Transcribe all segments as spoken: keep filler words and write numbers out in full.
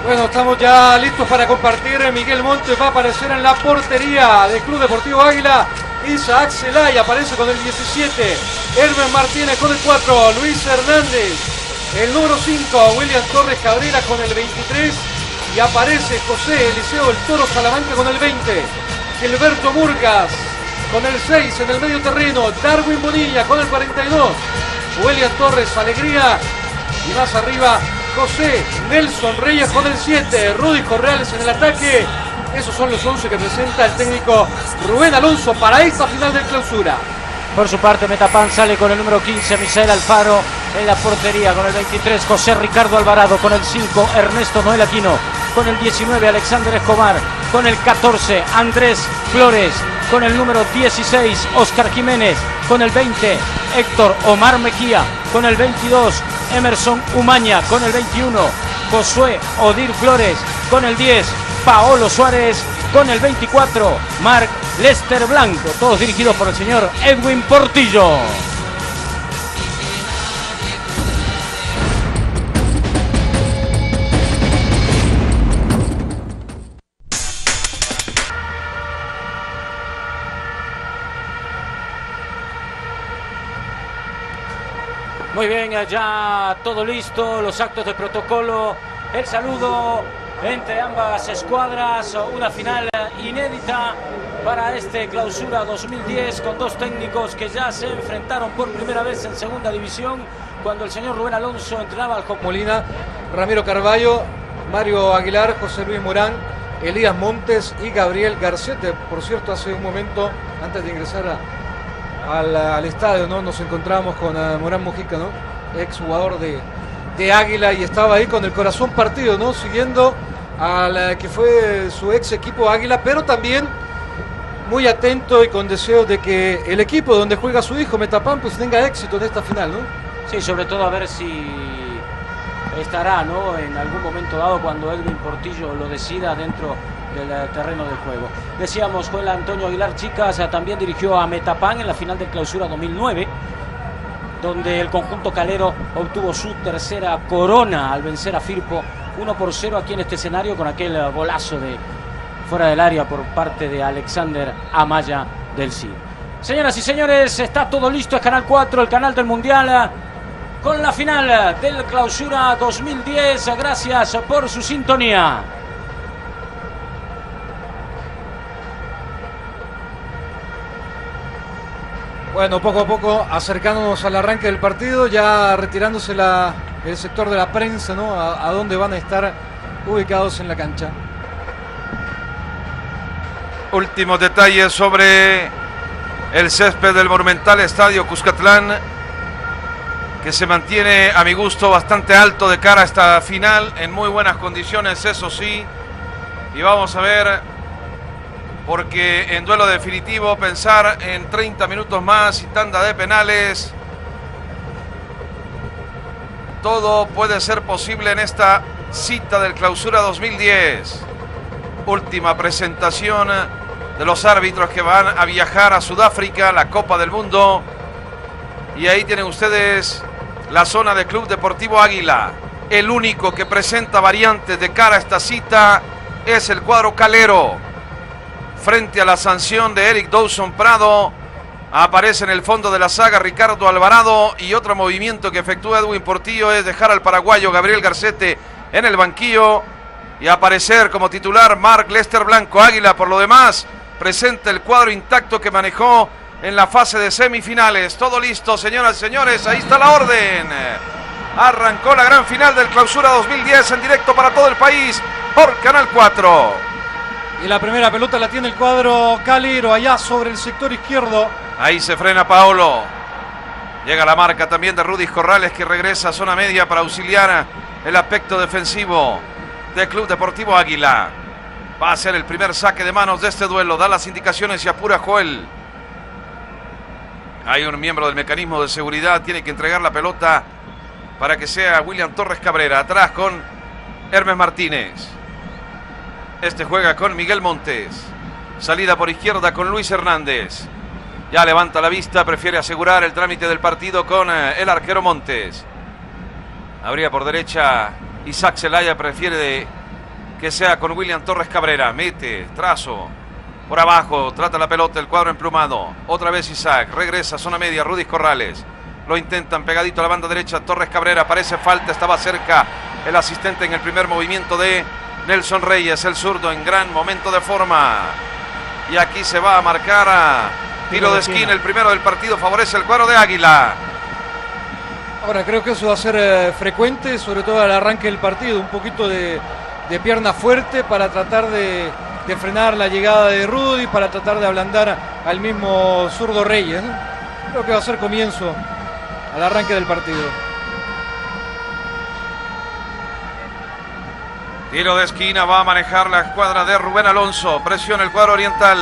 Bueno, estamos ya listos para compartir. Miguel Montes va a aparecer en la portería del Club Deportivo Águila. Isaac Zelaya aparece con el diecisiete. Hermes Martínez con el cuatro. Luis Hernández, el número cinco. William Torres Cabrera con el veintitrés. Y aparece José Eliseo El Toro Salamanca con el veinte. Gilberto Murgas con el seis en el medio terreno. Darwin Bonilla con el cuarenta y dos. William Torres Alegría. Y más arriba José Nelson Reyes con el siete. Rudy Corrales en el ataque. Esos son los once que presenta el técnico Rubén Alonso para esta final de clausura. Por su parte, Metapan sale con el número quince, Misael Alfaro. En la portería con el veintitrés, José Ricardo Alvarado. Con el cinco, Ernesto Noel Aquino. Con el diecinueve, Alexander Escobar. Con el catorce, Andrés Flores. Con el número dieciséis, Oscar Jiménez. Con el veinte, Héctor Omar Mejía. Con el veintidós, Emerson Umaña. Con el veintiuno, Josué Odir Flores. Con el diez, Paolo Suárez. Con el veinticuatro, Marc Lester Blanco. Todos dirigidos por el señor Edwin Portillo. Muy bien, ya todo listo, los actos de protocolo, el saludo entre ambas escuadras, una final inédita para este clausura dos mil diez con dos técnicos que ya se enfrentaron por primera vez en segunda división cuando el señor Rubén Alonso entrenaba al Joc Molina, Ramiro Carballo, Mario Aguilar, José Luis Morán, Elías Montes y Gabriel Garcete. Por cierto, hace un momento, antes de ingresar a, al, al estadio, ¿no?, nos encontramos con uh, Morán Mojica, ¿no?, ex jugador de, de Águila, y estaba ahí con el corazón partido, ¿no?, siguiendo a la que fue su ex equipo Águila, pero también muy atento y con deseo de que el equipo donde juega su hijo Metapan pues tenga éxito en esta final, ¿no? Sí, sobre todo a ver si estará, ¿no?, en algún momento dado cuando Edwin Portillo lo decida dentro del terreno del juego. Decíamos, Joel Antonio Aguilar Chicas también dirigió a Metapan en la final de clausura dos mil nueve, donde el conjunto calero obtuvo su tercera corona al vencer a Firpo uno por cero aquí en este escenario con aquel golazo de fuera del área por parte de Alexander Amaya del C I D. Señoras y señores, está todo listo, es Canal cuatro, el canal del Mundial, con la final del clausura dos mil diez. Gracias por su sintonía. Bueno, poco a poco acercándonos al arranque del partido, ya retirándose la, el sector de la prensa, ¿no?, a, a dónde van a estar ubicados en la cancha. Últimos detalles sobre el césped del Monumental Estadio Cuscatlán, que se mantiene a mi gusto bastante alto de cara a esta final, en muy buenas condiciones, eso sí. Y vamos a ver, porque en duelo definitivo pensar en treinta minutos más y tanda de penales, todo puede ser posible en esta cita del clausura dos mil diez. Última presentación de los árbitros que van a viajar a Sudáfrica, la Copa del Mundo. Y ahí tienen ustedes la zona del Club Deportivo Águila. El único que presenta variantes de cara a esta cita es el cuadro calero. Frente a la sanción de Eric Dawson Prado, aparece en el fondo de la saga Ricardo Alvarado, y otro movimiento que efectúa Edwin Portillo es dejar al paraguayo Gabriel Garcete en el banquillo y aparecer como titular Marc Lester Blanco. Águila, por lo demás, presenta el cuadro intacto que manejó en la fase de semifinales. Todo listo, señoras y señores, ahí está la orden. Arrancó la gran final del clausura dos mil diez en directo para todo el país por Canal cuatro. Y la primera pelota la tiene el cuadro calero allá sobre el sector izquierdo. Ahí se frena Paolo. Llega la marca también de Rudy Corrales, que regresa a zona media para auxiliar el aspecto defensivo del Club Deportivo Águila. Va a ser el primer saque de manos de este duelo. Da las indicaciones y apura Joel. Hay un miembro del mecanismo de seguridad. Tiene que entregar la pelota para que sea William Torres Cabrera. Atrás con Hermes Martínez. Este juega con Miguel Montes. Salida por izquierda con Luis Hernández. Ya levanta la vista, prefiere asegurar el trámite del partido con el arquero Montes. Abría por derecha Isaac Zelaya, prefiere de que sea con William Torres Cabrera. Mete, trazo, por abajo, trata la pelota, el cuadro emplumado. Otra vez Isaac, regresa, zona media, Rudy Corrales. Lo intentan, pegadito a la banda derecha, Torres Cabrera, parece falta, estaba cerca el asistente en el primer movimiento de Nelson Reyes, el zurdo en gran momento de forma. Y aquí se va a marcar a tiro de esquina, el primero del partido, favorece el cuadro de Águila. Ahora creo que eso va a ser eh, frecuente, sobre todo al arranque del partido, un poquito de, de pierna fuerte para tratar de, de frenar la llegada de Rudy, para tratar de ablandar al mismo zurdo Reyes, ¿no? Creo que va a ser comienzo al arranque del partido. Tiro de esquina, va a manejar la escuadra de Rubén Alonso, presiona el cuadro oriental.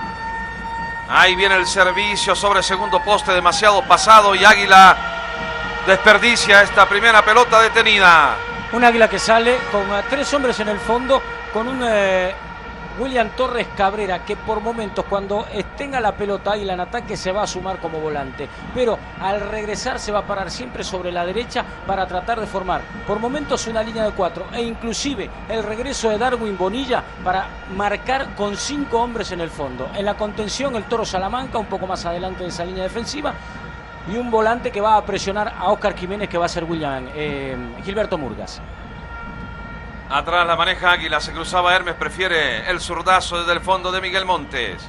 Ahí viene el servicio sobre segundo poste, demasiado pasado, y Águila desperdicia esta primera pelota detenida. Un Águila que sale con uh, tres hombres en el fondo, con un uh, William Torres Cabrera que por momentos, cuando tenga la pelota Águila en ataque, se va a sumar como volante, pero al regresar se va a parar siempre sobre la derecha para tratar de formar por momentos una línea de cuatro, e inclusive el regreso de Darwin Bonilla para marcar con cinco hombres en el fondo. En la contención el Toro Salamanca un poco más adelante de esa línea defensiva, y un volante que va a presionar a Óscar Jiménez, que va a ser William eh, Gilberto Murgas. Atrás la maneja Águila, se cruzaba Hermes, prefiere el zurdazo desde el fondo de Miguel Montes.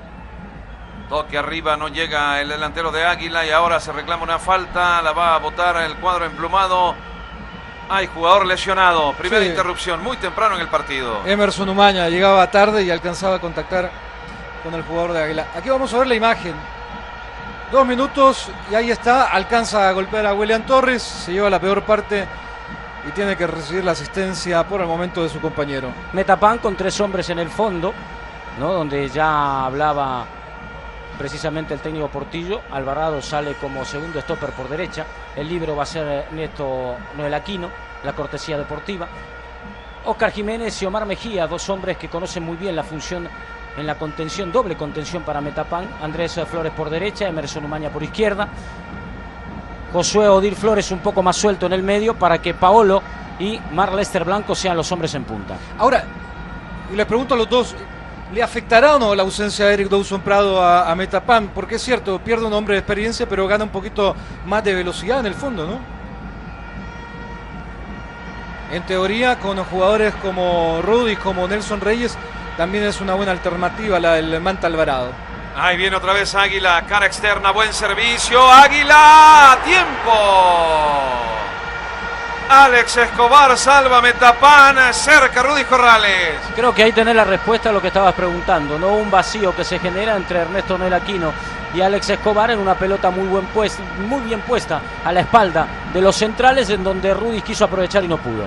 Toque arriba, no llega el delantero de Águila y ahora se reclama una falta, la va a botar el cuadro emplumado. Hay jugador lesionado, primera sí. interrupción muy temprano en el partido. Emerson Umaña llegaba tarde y alcanzaba a contactar con el jugador de Águila. Aquí vamos a ver la imagen. Dos minutos y ahí está, alcanza a golpear a William Torres, se lleva la peor parte y tiene que recibir la asistencia por el momento de su compañero. Metapán con tres hombres en el fondo, ¿no? Donde ya hablaba precisamente el técnico Portillo. Alvarado sale como segundo stopper por derecha, el líbero va a ser Néstor Noel Aquino, la cortesía deportiva. Óscar Jiménez y Omar Mejía, dos hombres que conocen muy bien la función en la contención, doble contención para Metapán. Andrés Flores por derecha, Emerson Umaña por izquierda. Josué Odil Flores un poco más suelto en el medio para que Paolo y Mar Lester Blanco sean los hombres en punta. Ahora, y les pregunto a los dos, ¿le afectará o no la ausencia de Eric Dawson Prado a, a Metapán? Porque es cierto, pierde un hombre de experiencia, pero gana un poquito más de velocidad en el fondo, ¿no? En teoría, con jugadores como Rudy, como Nelson Reyes, también es una buena alternativa la del Manta Alvarado. Ahí viene otra vez Águila, cara externa, buen servicio, Águila, tiempo. Alex Escobar salva Metapán, cerca Rudy Corrales. Creo que ahí tenés la respuesta a lo que estabas preguntando, ¿no? Un vacío que se genera entre Ernesto Noel Aquino y Alex Escobar en una pelota muy, buen puesta, muy bien puesta a la espalda de los centrales, en donde Rudy quiso aprovechar y no pudo.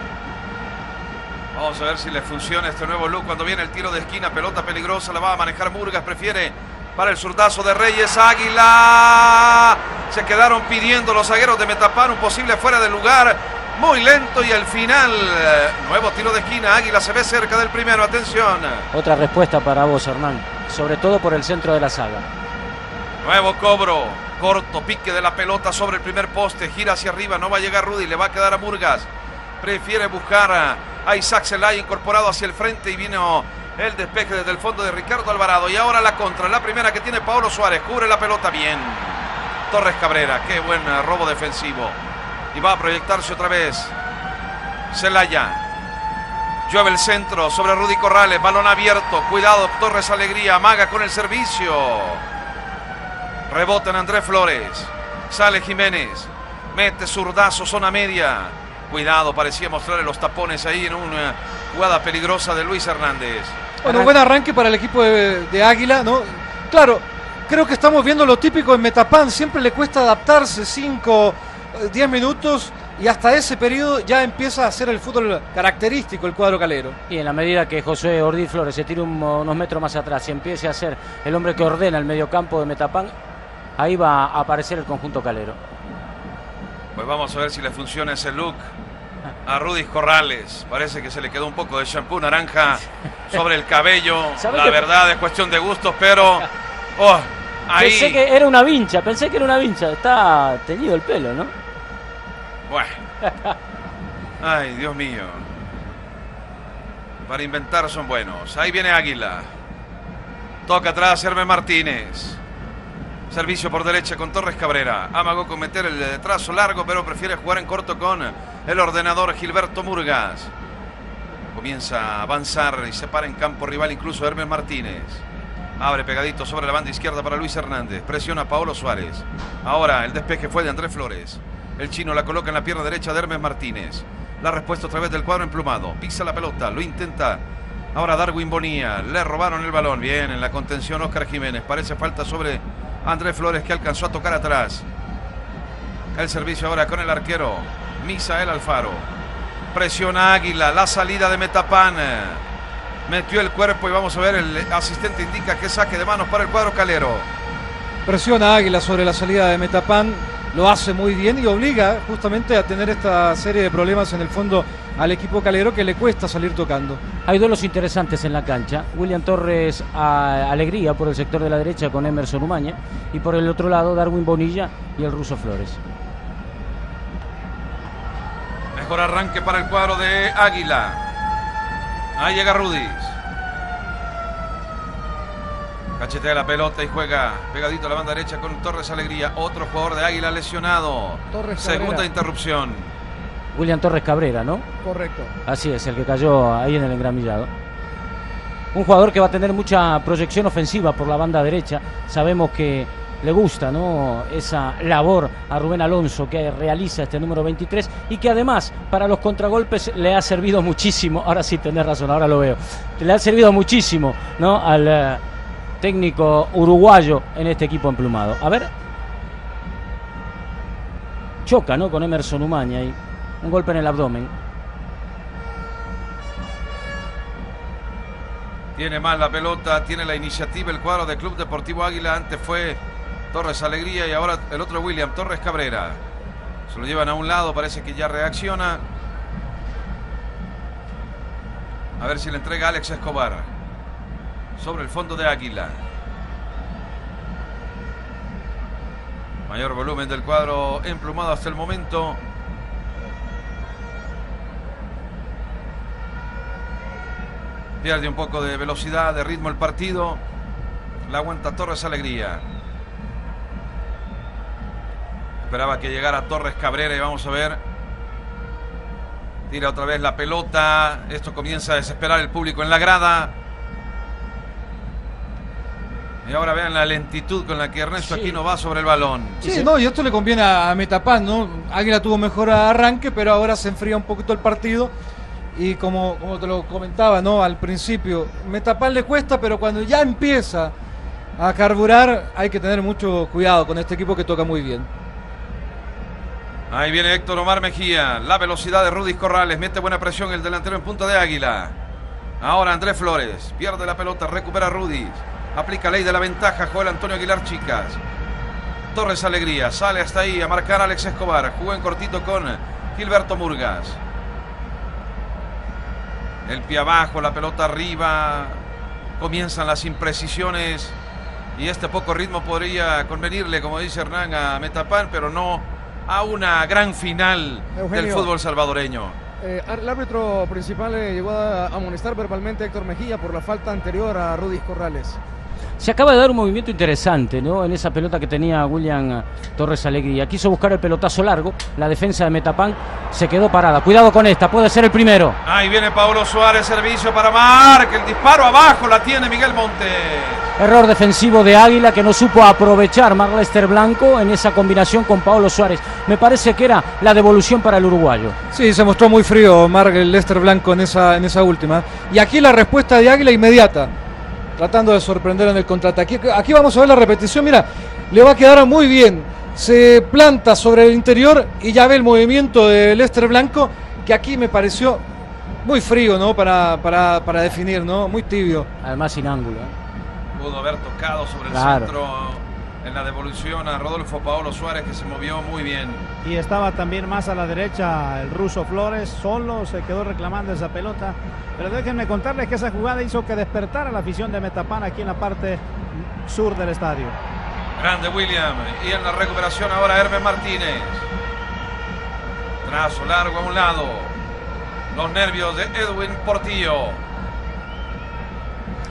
Vamos a ver si le funciona este nuevo look cuando viene el tiro de esquina, pelota peligrosa, la va a manejar Murgas, prefiere para el zurdazo de Reyes. Águila, se quedaron pidiendo los zagueros de Metapán un posible fuera de lugar, muy lento, y al final nuevo tiro de esquina. Águila se ve cerca del primero, atención. Otra respuesta para vos, Hernán, sobre todo por el centro de la saga. Nuevo cobro, corto pique de la pelota sobre el primer poste, gira hacia arriba, no va a llegar Rudy, le va a quedar a Murgas, prefiere buscar a, a Isaac Zelaya incorporado hacia el frente, y vino el despeje desde el fondo de Ricardo Alvarado. Y ahora la contra, la primera que tiene Paolo Suárez, cubre la pelota bien Torres Cabrera, qué buen robo defensivo, y va a proyectarse otra vez Zelaya. Llueve el centro sobre Rudy Corrales, balón abierto, cuidado Torres Alegría, amaga con el servicio, rebota en Andrés Flores, sale Jiménez, mete zurdazo, zona media, cuidado, parecía mostrarle los tapones ahí en una jugada peligrosa de Luis Hernández. Bueno, buen arranque para el equipo de, de Águila, ¿no? Claro, creo que estamos viendo lo típico en Metapán, siempre le cuesta adaptarse, cinco, diez minutos, y hasta ese periodo ya empieza a hacer el fútbol característico el cuadro calero. Y en la medida que José Ordí Flores se tire un, unos metros más atrás y empiece a ser el hombre que ordena el mediocampo de Metapán, ahí va a aparecer el conjunto calero. Pues vamos a ver si le funciona ese look a Rudy Corrales. Parece que se le quedó un poco de shampoo naranja sobre el cabello. La verdad es cuestión de gustos, pero oh, ahí... Pensé que era una vincha, pensé que era una vincha. Está teñido el pelo, ¿no? Bueno. Ay, Dios mío. para inventar son buenos. Ahí viene Águila. Toca atrás Hermes Martínez. Servicio por derecha con Torres Cabrera. Amagó con meter el trazo largo, pero prefiere jugar en corto con el ordenador Gilberto Murgas. Comienza a avanzar y se para en campo rival incluso Hermes Martínez. Abre pegadito sobre la banda izquierda para Luis Hernández. Presiona a Paolo Suárez. Ahora el despeje fue de Andrés Flores. El chino la coloca en la pierna derecha de Hermes Martínez. La respuesta a través del cuadro emplumado. Pisa la pelota, lo intenta. Ahora Darwin Bonilla. Le robaron el balón. Bien, en la contención Oscar Jiménez. Parece falta sobre Andrés Flores, que alcanzó a tocar atrás. El servicio ahora con el arquero Misael Alfaro. Presiona Águila. La salida de Metapán. Metió el cuerpo y vamos a ver, el asistente indica que saque de manos para el cuadro calero. Presiona Águila sobre la salida de Metapán. Lo hace muy bien y obliga justamente a tener esta serie de problemas en el fondo al equipo calero, que le cuesta salir tocando. Hay duelos interesantes en la cancha. William Torres a Alegría por el sector de la derecha con Emerson Umaña, y por el otro lado Darwin Bonilla y el ruso Flores. Mejor arranque para el cuadro de Águila. Ahí llega Rudis. Cachetea la pelota y juega pegadito a la banda derecha con Torres Alegría. Otro jugador de Águila lesionado. Torres Segunda Cabrera. interrupción. William Torres Cabrera, ¿no? Correcto. Así es, el que cayó ahí en el engramillado. Un jugador que va a tener mucha proyección ofensiva por la banda derecha. Sabemos que le gusta, ¿no?, esa labor a Rubén Alonso que realiza este número veintitrés, y que además para los contragolpes le ha servido muchísimo. Ahora sí tenés razón, ahora lo veo. Le ha servido muchísimo, ¿no?, al uh, técnico uruguayo en este equipo emplumado. A ver. Choca, ¿no?, con Emerson Umaña y un golpe en el abdomen. Tiene más la pelota, tiene la iniciativa el cuadro de Club Deportivo Águila. Antes fue Torres Alegría y ahora el otro William Torres Cabrera. Se lo llevan a un lado, parece que ya reacciona. A ver si le entrega a Alex Escobar. Sobre el fondo de Águila. Mayor volumen del cuadro emplumado hasta el momento. Pierde un poco de velocidad, de ritmo el partido. La aguanta Torres Alegría. Esperaba que llegara Torres Cabrera y vamos a ver. Tira otra vez la pelota. Esto comienza a desesperar el público en la grada. Y ahora vean la lentitud con la que Ernesto Sí. Aquino va sobre el balón. Sí, no, y esto le conviene a Metapán, ¿no? Águila tuvo mejor arranque, pero ahora se enfría un poquito el partido. Y como, como te lo comentaba, ¿no?, al principio, Metapán le cuesta, pero cuando ya empieza a carburar, hay que tener mucho cuidado con este equipo que toca muy bien. Ahí viene Héctor Omar Mejía. La velocidad de Rudis Corrales. Mete buena presión el delantero en punta de Águila. Ahora Andrés Flores. Pierde la pelota. Recupera Rudis. Aplica ley de la ventaja. Joel Antonio Aguilar Chicas. Torres Alegría. Sale hasta ahí a marcar a Alex Escobar. Jugó en cortito con Gilberto Murgas. El pie abajo. La pelota arriba. Comienzan las imprecisiones. Y este poco ritmo podría convenirle, como dice Hernán, a Metapán, pero no a una gran final Eugenio, del fútbol salvadoreño. Eh, el árbitro principal eh, llegó a amonestar verbalmente a Héctor Mejía por la falta anterior a Rudis Corrales. Se acaba de dar un movimiento interesante, ¿no?, en esa pelota que tenía William Torres Alegría. Quiso buscar el pelotazo largo. La defensa de Metapán se quedó parada. Cuidado con esta, puede ser el primero. Ahí viene Paolo Suárez, servicio para Marc. El disparo abajo la tiene Miguel Montes. Error defensivo de Águila que no supo aprovechar Marc Lester Blanco en esa combinación con Paolo Suárez. Me parece que era la devolución para el uruguayo. Sí, se mostró muy frío Marc Lester Blanco en esa, en esa última. Y aquí la respuesta de Águila inmediata, tratando de sorprender en el contraataque. Aquí, aquí vamos a ver la repetición. Mira, le va a quedar muy bien. Se planta sobre el interior y ya ve el movimiento de Lester Blanco, que aquí me pareció muy frío, ¿no?, para, para, para definir, ¿no? Muy tibio. Además sin ángulo, ¿eh? Pudo haber tocado sobre el Claro. centro en la devolución a Rodolfo Paolo Suárez, que se movió muy bien. Y estaba también más a la derecha el ruso Flores, solo se quedó reclamando esa pelota. Pero déjenme contarles que esa jugada hizo que despertara la afición de Metapán aquí en la parte sur del estadio. Grande William. Y en la recuperación ahora Hermes Martínez. Trazo largo a un lado. Los nervios de Edwin Portillo.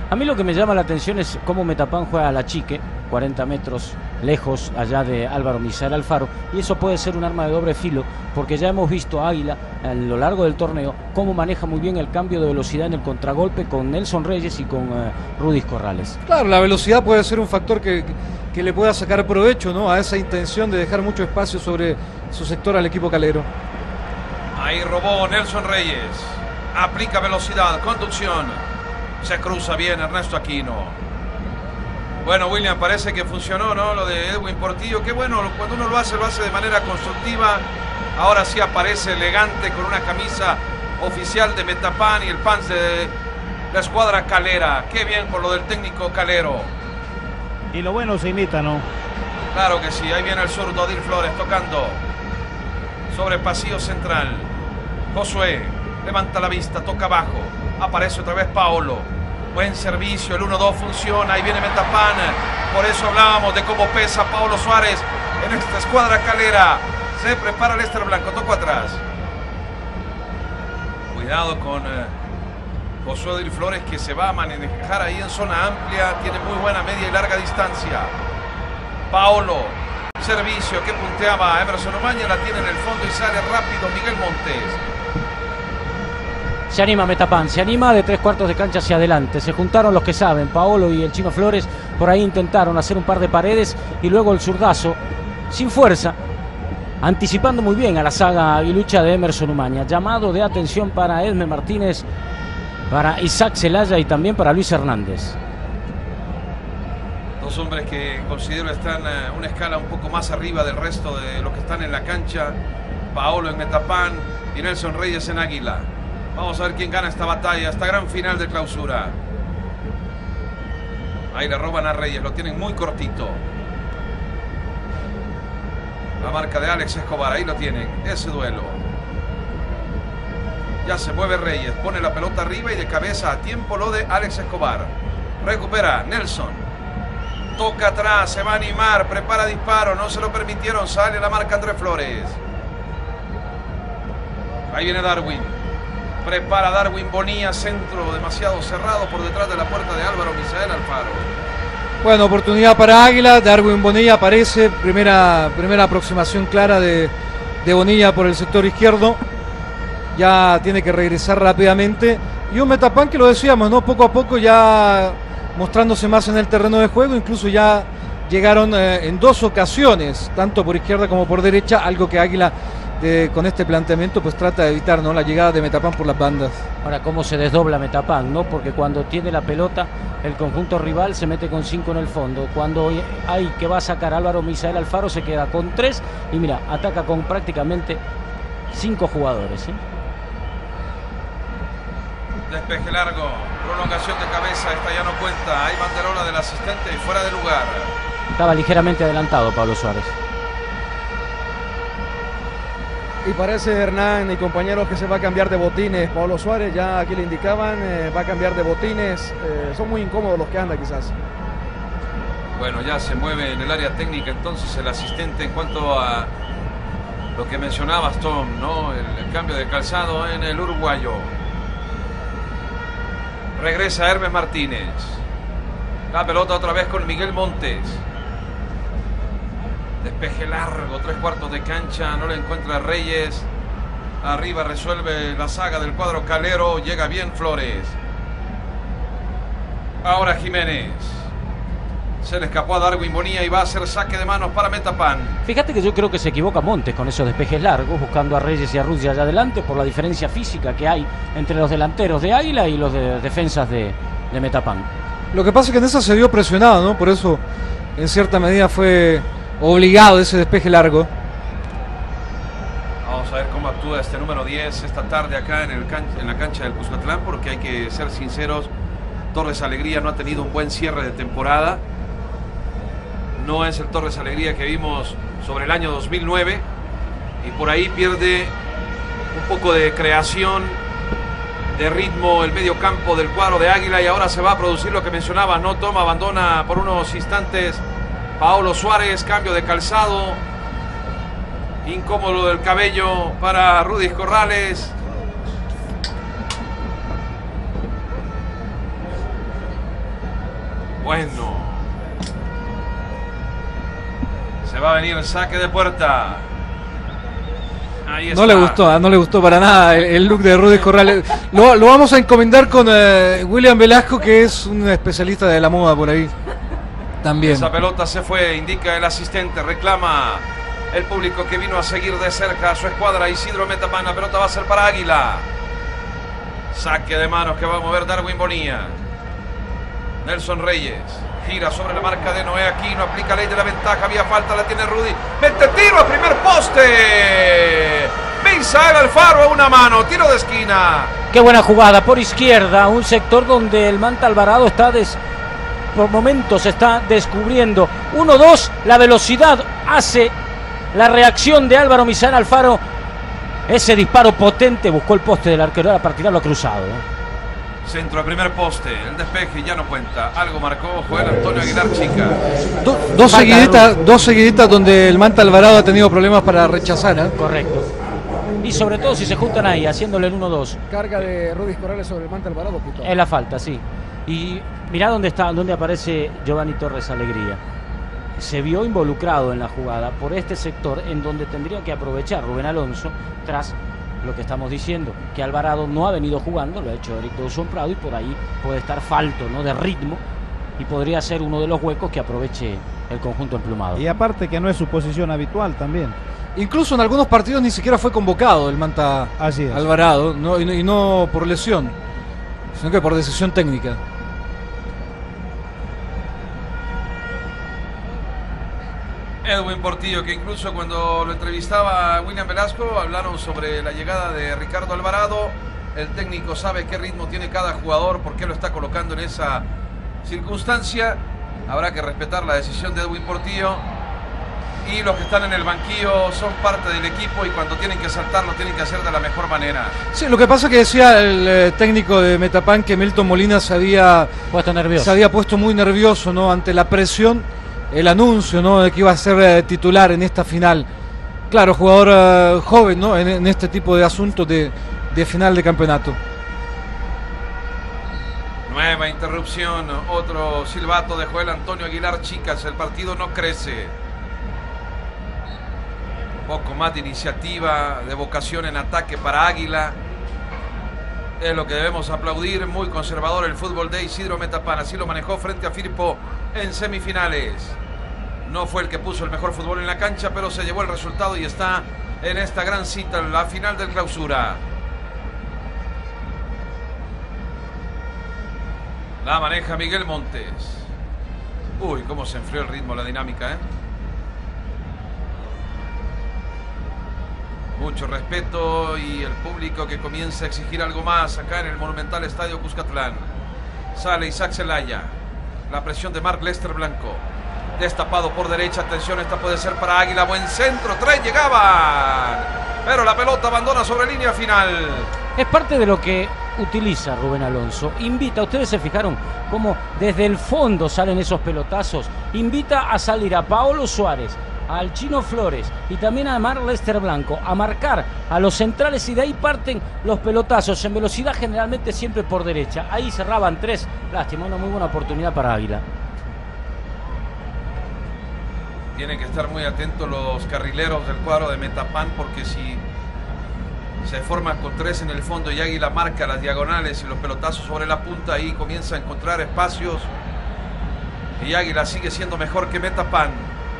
A mí lo que me llama la atención es cómo Metapán juega a la chique, cuarenta metros lejos allá de Álvaro Misael Alfaro, y eso puede ser un arma de doble filo, porque ya hemos visto a Águila a lo largo del torneo cómo maneja muy bien el cambio de velocidad en el contragolpe con Nelson Reyes y con uh, Rudis Corrales. Claro, la velocidad puede ser un factor que, que le pueda sacar provecho, ¿no?, a esa intención de dejar mucho espacio sobre su sector al equipo calero. Ahí robó Nelson Reyes, aplica velocidad, conducción, se cruza bien Ernesto Aquino. Bueno, William, parece que funcionó, ¿no?, lo de Edwin Portillo. Qué bueno, cuando uno lo hace, lo hace de manera constructiva. Ahora sí aparece elegante con una camisa oficial de Metapán y el pants de la escuadra calera. Qué bien por lo del técnico calero. Y lo bueno se imita, ¿no? Claro que sí, ahí viene el zurdo Odil Flores tocando sobre pasillo central. Josué levanta la vista, toca abajo, aparece otra vez Paolo. Buen servicio, el uno dos funciona, ahí viene Metapán. Por eso hablábamos de cómo pesa Paolo Suárez en esta escuadra calera. Se prepara Lester Blanco, toco atrás. Cuidado con eh, Josué Odil Flores, que se va a manejar ahí en zona amplia. Tiene muy buena media y larga distancia. Paolo, servicio que punteaba Emerson Umaña, la tiene en el fondo y sale rápido Miguel Montes. Se anima Metapán, se anima de tres cuartos de cancha hacia adelante. Se juntaron los que saben, Paolo y el Chino Flores. Por ahí intentaron hacer un par de paredes y luego el zurdazo, sin fuerza, anticipando muy bien a la saga aguilucha de Emerson Umaña. Llamado de atención para Edme Martínez, para Isaac Zelaya y también para Luis Hernández. Dos hombres que considero están uh, una escala un poco más arriba del resto de los que están en la cancha. Paolo en Metapán y Nelson Reyes en Águila. Vamos a ver quién gana esta batalla, esta gran final de clausura. Ahí le roban a Reyes, lo tienen muy cortito. La marca de Alex Escobar, ahí lo tienen, ese duelo. Ya se mueve Reyes, pone la pelota arriba y de cabeza a tiempo lo de Alex Escobar. Recupera Nelson. Toca atrás, se va a animar, prepara disparo, no se lo permitieron, sale la marca Andrés Flores. Ahí viene Darwin. Prepara Darwin Bonilla, centro demasiado cerrado por detrás de la puerta de Álvaro Misael Alfaro. Bueno, oportunidad para Águila. Darwin Bonilla aparece. Primera, primera aproximación clara de, de Bonilla por el sector izquierdo. Ya tiene que regresar rápidamente. Y un Metapán que lo decíamos, ¿no? Poco a poco ya mostrándose más en el terreno de juego. Incluso ya llegaron eh, en dos ocasiones, tanto por izquierda como por derecha, algo que Águila De, con este planteamiento pues trata de evitar, ¿no?, la llegada de Metapán por las bandas. Ahora cómo se desdobla Metapán, ¿no? Porque cuando tiene la pelota el conjunto rival se mete con cinco en el fondo. Cuando hay que va a sacar Álvaro Misael Alfaro se queda con tres y mira, ataca con prácticamente cinco jugadores, ¿eh? Despeje largo, prolongación de cabeza, esta ya no cuenta. Hay banderola del asistente y fuera de lugar. Estaba ligeramente adelantado Pablo Suárez. Y parece, Hernán y compañeros, que se va a cambiar de botines. Pablo Suárez, ya aquí le indicaban, eh, va a cambiar de botines. Eh, son muy incómodos los que anda quizás. Bueno, ya se mueve en el área técnica entonces el asistente en cuanto a lo que mencionabas, Tom, ¿no? El, el cambio de calzado en el uruguayo. Regresa Hermes Martínez. La pelota otra vez con Miguel Montes. Despeje largo, tres cuartos de cancha, no le encuentra Reyes. Arriba resuelve la saga del cuadro calero, llega bien Flores. Ahora Jiménez. Se le escapó a Darwin Bonilla y va a hacer saque de manos para Metapán. Fíjate que yo creo que se equivoca Montes con esos despejes largos, buscando a Reyes y a Ruzzi allá adelante por la diferencia física que hay entre los delanteros de Águila y los de defensas de, de Metapán. Lo que pasa es que en esa se vio presionado, ¿no? Por eso en cierta medida fue obligado ese despeje largo. Vamos a ver cómo actúa este número diez esta tarde acá en, el can en la cancha del Cuscatlán, porque hay que ser sinceros, Torres Alegría no ha tenido un buen cierre de temporada. No es el Torres Alegría que vimos sobre el año dos mil nueve y por ahí pierde un poco de creación, de ritmo el medio campo del cuadro de Águila, y ahora se va a producir lo que mencionaba, no toma, abandona por unos instantes Paolo Suárez, cambio de calzado, incómodo del cabello para Rudis Corrales. Bueno. Se va a venir el saque de puerta. Ahí está. No le gustó, no le gustó para nada el, el look de Rudy Corrales. Lo, lo vamos a encomendar con eh, William Velasco, que es un especialista de la moda por ahí. También. Esa pelota se fue, indica el asistente, reclama el público que vino a seguir de cerca a su escuadra. Isidro Metapan, la pelota va a ser para Águila. Saque de manos que va a mover Darwin Bonilla. Nelson Reyes gira sobre la marca de Noé Aquino, aplica ley de la ventaja, había falta, la tiene Rudy, mete tiro a primer poste. Misael Alfaro a una mano, tiro de esquina. Qué buena jugada por izquierda, un sector donde el Manta Alvarado está des... por momentos está descubriendo. uno dos, la velocidad hace la reacción de Álvaro Misael Alfaro. Ese disparo potente buscó el poste del arquero para tirarlo cruzado. Centro a primer poste, el despeje ya no cuenta. Algo marcó Joel Antonio Aguilar Chica. Do, dos, seguiditas, dos seguiditas donde el Manta Alvarado ha tenido problemas para rechazar. ¿eh? Correcto. Y sobre todo si se juntan ahí, haciéndole el uno dos. Carga de Rudy Corrales sobre el Manta Alvarado, Pito. Es la falta, sí. Y mirá dónde está, dónde aparece Giovanni Torres Alegría. Se vio involucrado en la jugada por este sector en donde tendría que aprovechar Rubén Alonso tras lo que estamos diciendo, que Alvarado no ha venido jugando, lo ha hecho Eric Dawson Prado y por ahí puede estar falto, ¿no?, de ritmo y podría ser uno de los huecos que aproveche el conjunto emplumado. Y aparte que no es su posición habitual también. Incluso en algunos partidos ni siquiera fue convocado el Manta Así es. Alvarado, no, y, no, y no por lesión, sino que por decisión técnica. Edwin Portillo, que incluso cuando lo entrevistaba William Velasco, hablaron sobre la llegada de Ricardo Alvarado. El técnico sabe qué ritmo tiene cada jugador, por qué lo está colocando en esa circunstancia. Habrá que respetar la decisión de Edwin Portillo. Y los que están en el banquillo son parte del equipo y cuando tienen que saltar lo tienen que hacer de la mejor manera. Sí, lo que pasa es que decía el eh, técnico de Metapan que Milton Molina se había puesto nervioso. Se había puesto muy nervioso, ¿no?, ante la presión, el anuncio, ¿no?, de que iba a ser eh, titular en esta final. Claro, jugador eh, joven, ¿no?, en, en este tipo de asuntos de, de final de campeonato. Nueva interrupción, otro silbato de Joel Antonio Aguilar Chicas. El partido no crece. Poco más de iniciativa, de vocación en ataque para Águila. Es lo que debemos aplaudir. Muy conservador el fútbol de Isidro Metapan. Así lo manejó frente a Firpo en semifinales. No fue el que puso el mejor fútbol en la cancha, pero se llevó el resultado y está en esta gran cita, la final del Clausura. La maneja Miguel Montes. Uy, cómo se enfrió el ritmo, la dinámica, ¿eh? Mucho respeto y el público que comienza a exigir algo más acá en el monumental Estadio Cuscatlán. Sale Isaac Zelaya. La presión de Marc Lester Blanco. Destapado por derecha. Atención, esta puede ser para Águila. Buen centro. Tres llegaban. Pero la pelota abandona sobre línea final. Es parte de lo que utiliza Rubén Alonso. Invita, ustedes se fijaron cómo desde el fondo salen esos pelotazos. Invita a salir a Paolo Suárez, al Chino Flores y también a Marc Lester Blanco a marcar a los centrales y de ahí parten los pelotazos en velocidad, generalmente siempre por derecha. Ahí cerraban tres. Lástima, una muy buena oportunidad para Águila. Tienen que estar muy atentos los carrileros del cuadro de Metapan, porque si se forman con tres en el fondo y Águila marca las diagonales y los pelotazos sobre la punta, ahí comienza a encontrar espacios y Águila sigue siendo mejor que Metapan.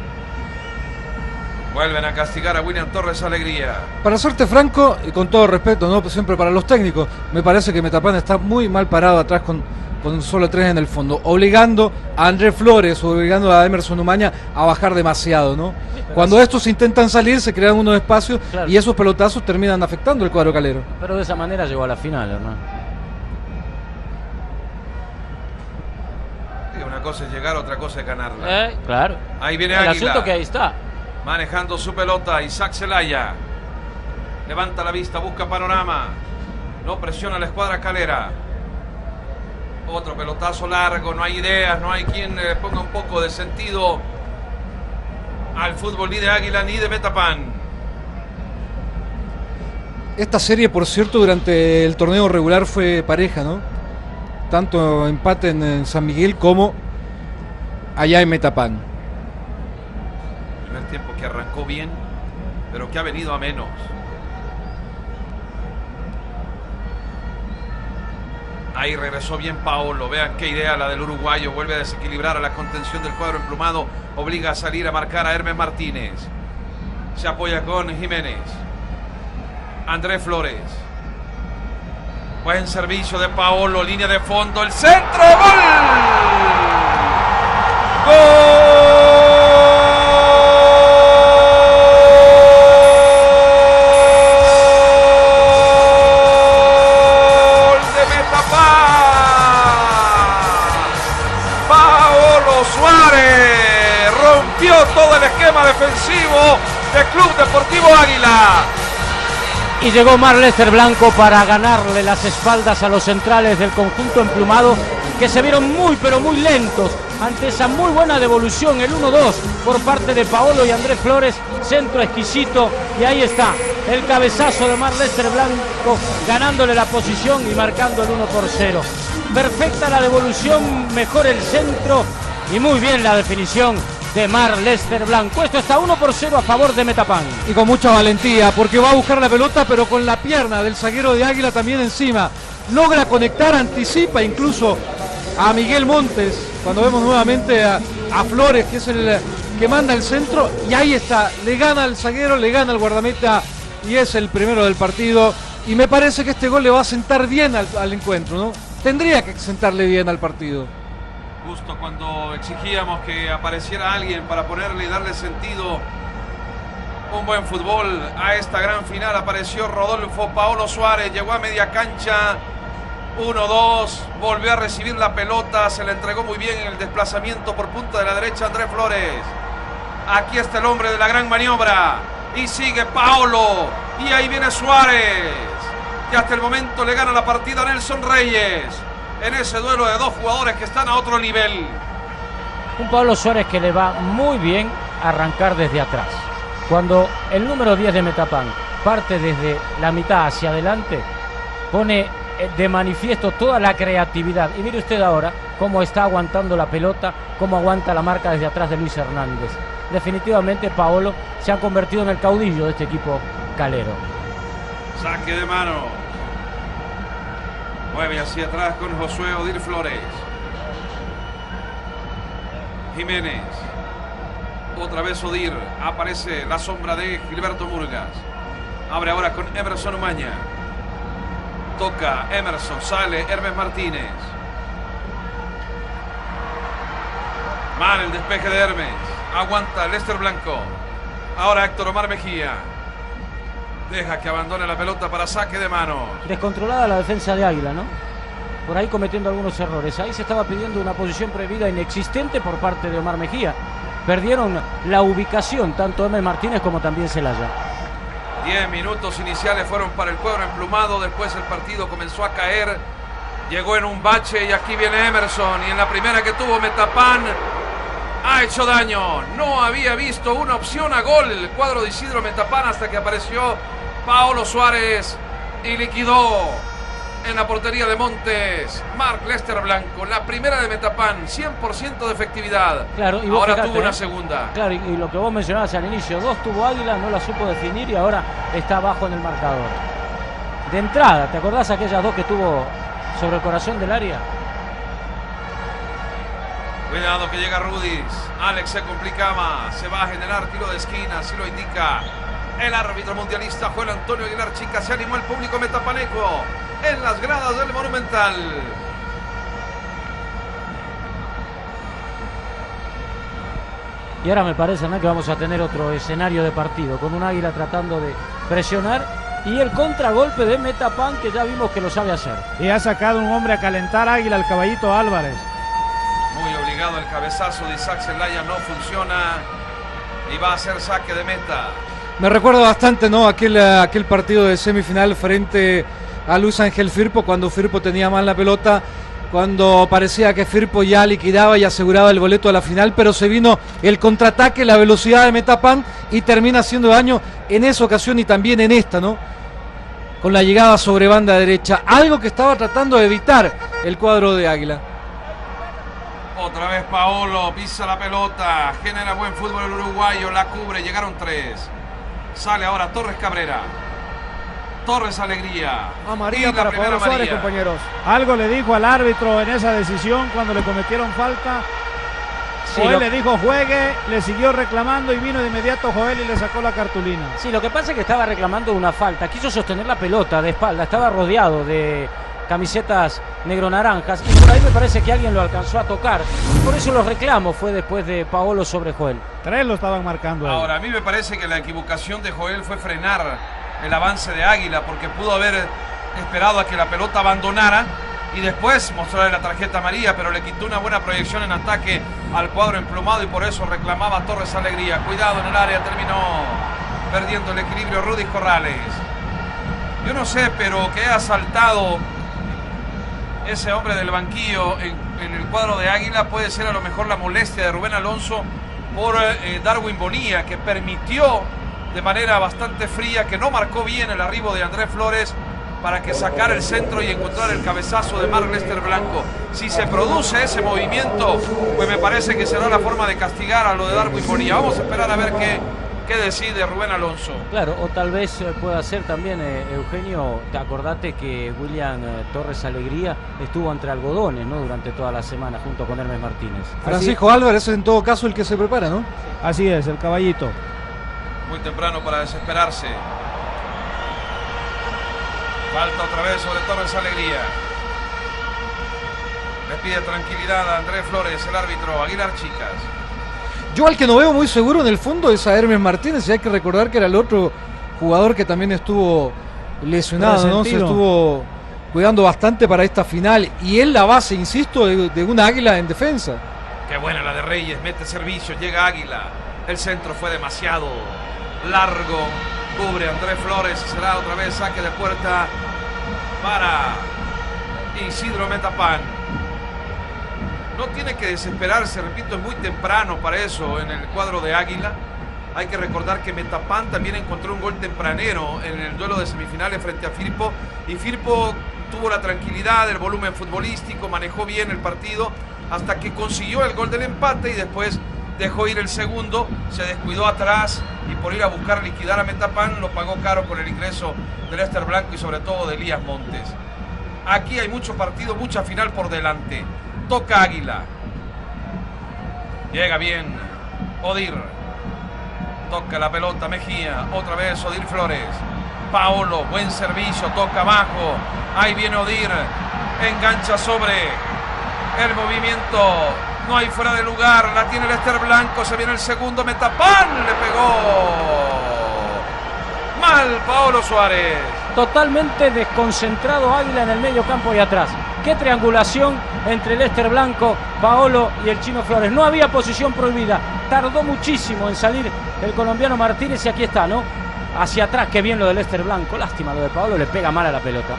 Vuelven a castigar a William Torres Alegría. Para serte franco, y con todo respeto, no siempre para los técnicos, me parece que Metapan está muy mal parado atrás con, con solo tres en el fondo, obligando a Andrés Flores, obligando a Emerson Umaña a bajar demasiado, ¿no? Sí, cuando sí. estos intentan salir, se crean unos espacios, claro, y esos pelotazos terminan afectando el cuadro calero. Pero de esa manera llegó a la final, hermano. Sí, una cosa es llegar, otra cosa es ganarla. Eh, claro. Ahí viene el Águila. El asunto que ahí está. Manejando su pelota, Isaac Zelaya. Levanta la vista, busca panorama. No presiona la escuadra calera. Otro pelotazo largo, no hay ideas, no hay quien le ponga un poco de sentido al fútbol ni de Águila ni de Metapan. Esta serie, por cierto, durante el torneo regular fue pareja, ¿no? Tanto empate en San Miguel como allá en Metapán. Primer tiempo que arrancó bien, pero que ha venido a menos. Ahí regresó bien Paolo. Vean qué idea la del uruguayo. Vuelve a desequilibrar a la contención del cuadro emplumado. Obliga a salir a marcar a Hermes Martínez. Se apoya con Jiménez. Andrés Flores. Buen servicio de Paolo. Línea de fondo. El centro. ¡Gol! ¡Gol! Todo el esquema defensivo del Club Deportivo Águila. Y llegó Marc Lester Blanco para ganarle las espaldas a los centrales del conjunto emplumado, que se vieron muy pero muy lentos ante esa muy buena devolución, el uno dos por parte de Paolo y Andrés Flores, centro exquisito, y ahí está el cabezazo de Marc Lester Blanco ganándole la posición y marcando el uno por cero. Perfecta la devolución, mejor el centro y muy bien la definición de Marc Lester Blanco. Esto está uno por cero a favor de Metapán. Y con mucha valentía, porque va a buscar la pelota, pero con la pierna del zaguero de Águila también encima. Logra conectar, anticipa incluso a Miguel Montes, cuando vemos nuevamente a, a Flores, que es el que manda el centro, y ahí está, le gana al zaguero, le gana al guardameta, y es el primero del partido. Y me parece que este gol le va a sentar bien al, al encuentro, ¿no? Tendría que sentarle bien al partido. Justo cuando exigíamos que apareciera alguien para ponerle y darle sentido, un buen fútbol a esta gran final, apareció Rodolfo Paolo Suárez, llegó a media cancha, uno dos, volvió a recibir la pelota, se le entregó muy bien en el desplazamiento por punta de la derecha Andrés Flores. Aquí está el hombre de la gran maniobra, y sigue Paolo, y ahí viene Suárez, que hasta el momento le gana la partida a Nelson Reyes, en ese duelo de dos jugadores que están a otro nivel. Un Paolo Suárez que le va muy bien arrancar desde atrás. Cuando el número diez de Metapán parte desde la mitad hacia adelante, pone de manifiesto toda la creatividad. Y mire usted ahora cómo está aguantando la pelota, cómo aguanta la marca desde atrás de Luis Hernández. Definitivamente Paolo se ha convertido en el caudillo de este equipo calero. Saque de mano. Mueve hacia atrás con Josué Odir Flores. Jiménez. Otra vez Odir. Aparece la sombra de Gilberto Murgas. Abre ahora con Emerson Umaña. Toca Emerson. Sale Hermes Martínez. Mal el despeje de Hermes. Aguanta Lester Blanco. Ahora Héctor Omar Mejía. Deja que abandone la pelota para saque de mano. Descontrolada la defensa de Águila, ¿no? Por ahí cometiendo algunos errores. Ahí se estaba pidiendo una posición prohibida inexistente por parte de Omar Mejía. Perdieron la ubicación tanto Hermes Martínez como también Celaya. Diez minutos iniciales fueron para el cuadro emplumado. Después el partido comenzó a caer. Llegó en un bache y aquí viene Emerson. Y en la primera que tuvo Metapán ha hecho daño. No había visto una opción a gol el cuadro de Isidro Metapán hasta que apareció Paolo Suárez y liquidó en la portería de Montes Marc Lester Blanco. La primera de Metapán, cien por ciento de efectividad. Claro, y ahora fíjate, tuvo una ¿eh? segunda. Claro, y, y lo que vos mencionabas al inicio, dos tuvo Águila, no la supo definir y ahora está abajo en el marcador. De entrada, ¿te acordás aquellas dos que tuvo sobre el corazón del área? Cuidado que llega Rudis. Alex se complica más. Se va a generar tiro de esquina, así lo indica el árbitro mundialista Juan Antonio Aguilar Chica. Se animó el público metapaneco en las gradas del Monumental. Y ahora me parece, ¿no?, que vamos a tener otro escenario de partido, con un Águila tratando de presionar y el contragolpe de Metapán, que ya vimos que lo sabe hacer. Y ha sacado un hombre a calentar Águila, el Caballito Álvarez. Muy obligado el cabezazo de Isaac Celaya, no funciona y va a ser saque de meta. Me recuerda bastante, ¿no?, aquel, aquel partido de semifinal frente a Luis Ángel Firpo, cuando Firpo tenía más la pelota, cuando parecía que Firpo ya liquidaba y aseguraba el boleto a la final, pero se vino el contraataque, la velocidad de Metapán y termina haciendo daño en esa ocasión y también en esta, ¿no?, con la llegada sobre banda derecha, algo que estaba tratando de evitar el cuadro de Águila. Otra vez Paolo, pisa la pelota, genera buen fútbol el uruguayo, la cubre, llegaron tres. Sale ahora Torres Cabrera. Torres Alegría. Amarilla para Pablo Suárez, compañeros. Algo le dijo al árbitro en esa decisión cuando le cometieron falta. Sí, Joel lo... le dijo juegue, le siguió reclamando y vino de inmediato Joel y le sacó la cartulina. Sí, lo que pasa es que estaba reclamando una falta. Quiso sostener la pelota de espalda, estaba rodeado de camisetas negro-naranjas y por ahí me parece que alguien lo alcanzó a tocar. Por eso los reclamos fue después de Paolo sobre Joel. Tres lo estaban marcando ahí. Ahora, a mí me parece que la equivocación de Joel fue frenar el avance de Águila, porque pudo haber esperado a que la pelota abandonara y después mostrarle la tarjeta amarilla, pero le quitó una buena proyección en ataque al cuadro emplumado y por eso reclamaba Torres Alegría. Cuidado en el área, terminó perdiendo el equilibrio Rudy Corrales. Yo no sé, pero que ha saltado ese hombre del banquillo en, en el cuadro de Águila puede ser a lo mejor la molestia de Rubén Alonso por eh, Darwin Bonilla, que permitió de manera bastante fría, que no marcó bien el arribo de Andrés Flores para que sacara el centro y encontrar el cabezazo de Marc Lester Blanco. Si se produce ese movimiento, pues me parece que será la forma de castigar a lo de Darwin Bonilla. Vamos a esperar a ver qué, qué decide Rubén Alonso. Claro, o tal vez pueda ser también, eh, Eugenio, te acordate que William eh, Torres Alegría estuvo entre algodones, ¿no?, durante toda la semana junto con Hermes Martínez. Francisco Álvarez es en todo caso el que se prepara, ¿no? Así es, el caballito. Muy temprano para desesperarse. Falta otra vez sobre Torres Alegría. Le pide tranquilidad a Andrés Flores, el árbitro. Aguilar Chicas. Yo al que no veo muy seguro en el fondo es a Hermes Martínez, y hay que recordar que era el otro jugador que también estuvo lesionado, ¿no? Se estuvo cuidando bastante para esta final y es la base, insisto, de, de una Águila en defensa. Qué buena la de Reyes, mete servicio, llega Águila. El centro fue demasiado largo. Cubre Andrés Flores, será otra vez saque de puerta para Isidro Metapán. No tiene que desesperarse, repito, es muy temprano para eso en el cuadro de Águila. Hay que recordar que Metapán también encontró un gol tempranero en el duelo de semifinales frente a Firpo, y Firpo tuvo la tranquilidad, el volumen futbolístico, manejó bien el partido hasta que consiguió el gol del empate y después dejó ir el segundo, se descuidó atrás y por ir a buscar liquidar a Metapán lo pagó caro con el ingreso de Lester Blanco y sobre todo de Elías Montes. Aquí hay mucho partido, mucha final por delante. Toca Águila. Llega bien Odir. Toca la pelota Mejía. Otra vez Odir Flores. Paolo, buen servicio, toca abajo. Ahí viene Odir. Engancha sobre el movimiento. No hay fuera de lugar. La tiene Lester Blanco. Se viene el segundo. Metapán. Le pegó mal Paolo Suárez. Totalmente desconcentrado Águila en el medio campo y atrás. Qué triangulación entre Lester Blanco, Paolo y el Chino Flores. No había posición prohibida. Tardó muchísimo en salir el colombiano Martínez y aquí está, ¿no? Hacia atrás, qué bien lo de Lester Blanco. Lástima lo de Paolo, le pega mal a la pelota.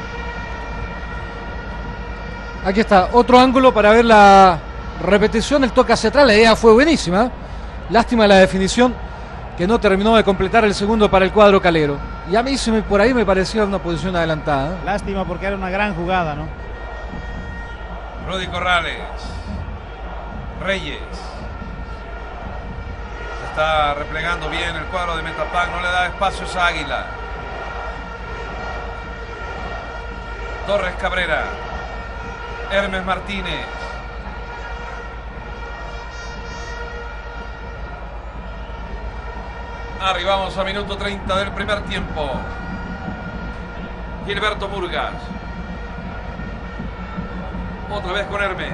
Aquí está, otro ángulo para ver la repetición. El toque hacia atrás, la idea fue buenísima. Lástima la definición, que no terminó de completar el segundo para el cuadro calero. Y a mí se me, por ahí me parecía una posición adelantada. Lástima porque era una gran jugada, ¿no? Rudy Corrales. Reyes. Se está replegando bien el cuadro de Metapán. No le da espacios a Águila. Torres Cabrera. Hermes Martínez. Arribamos a minuto treinta del primer tiempo. Gilberto Murgas. Otra vez con Hermes.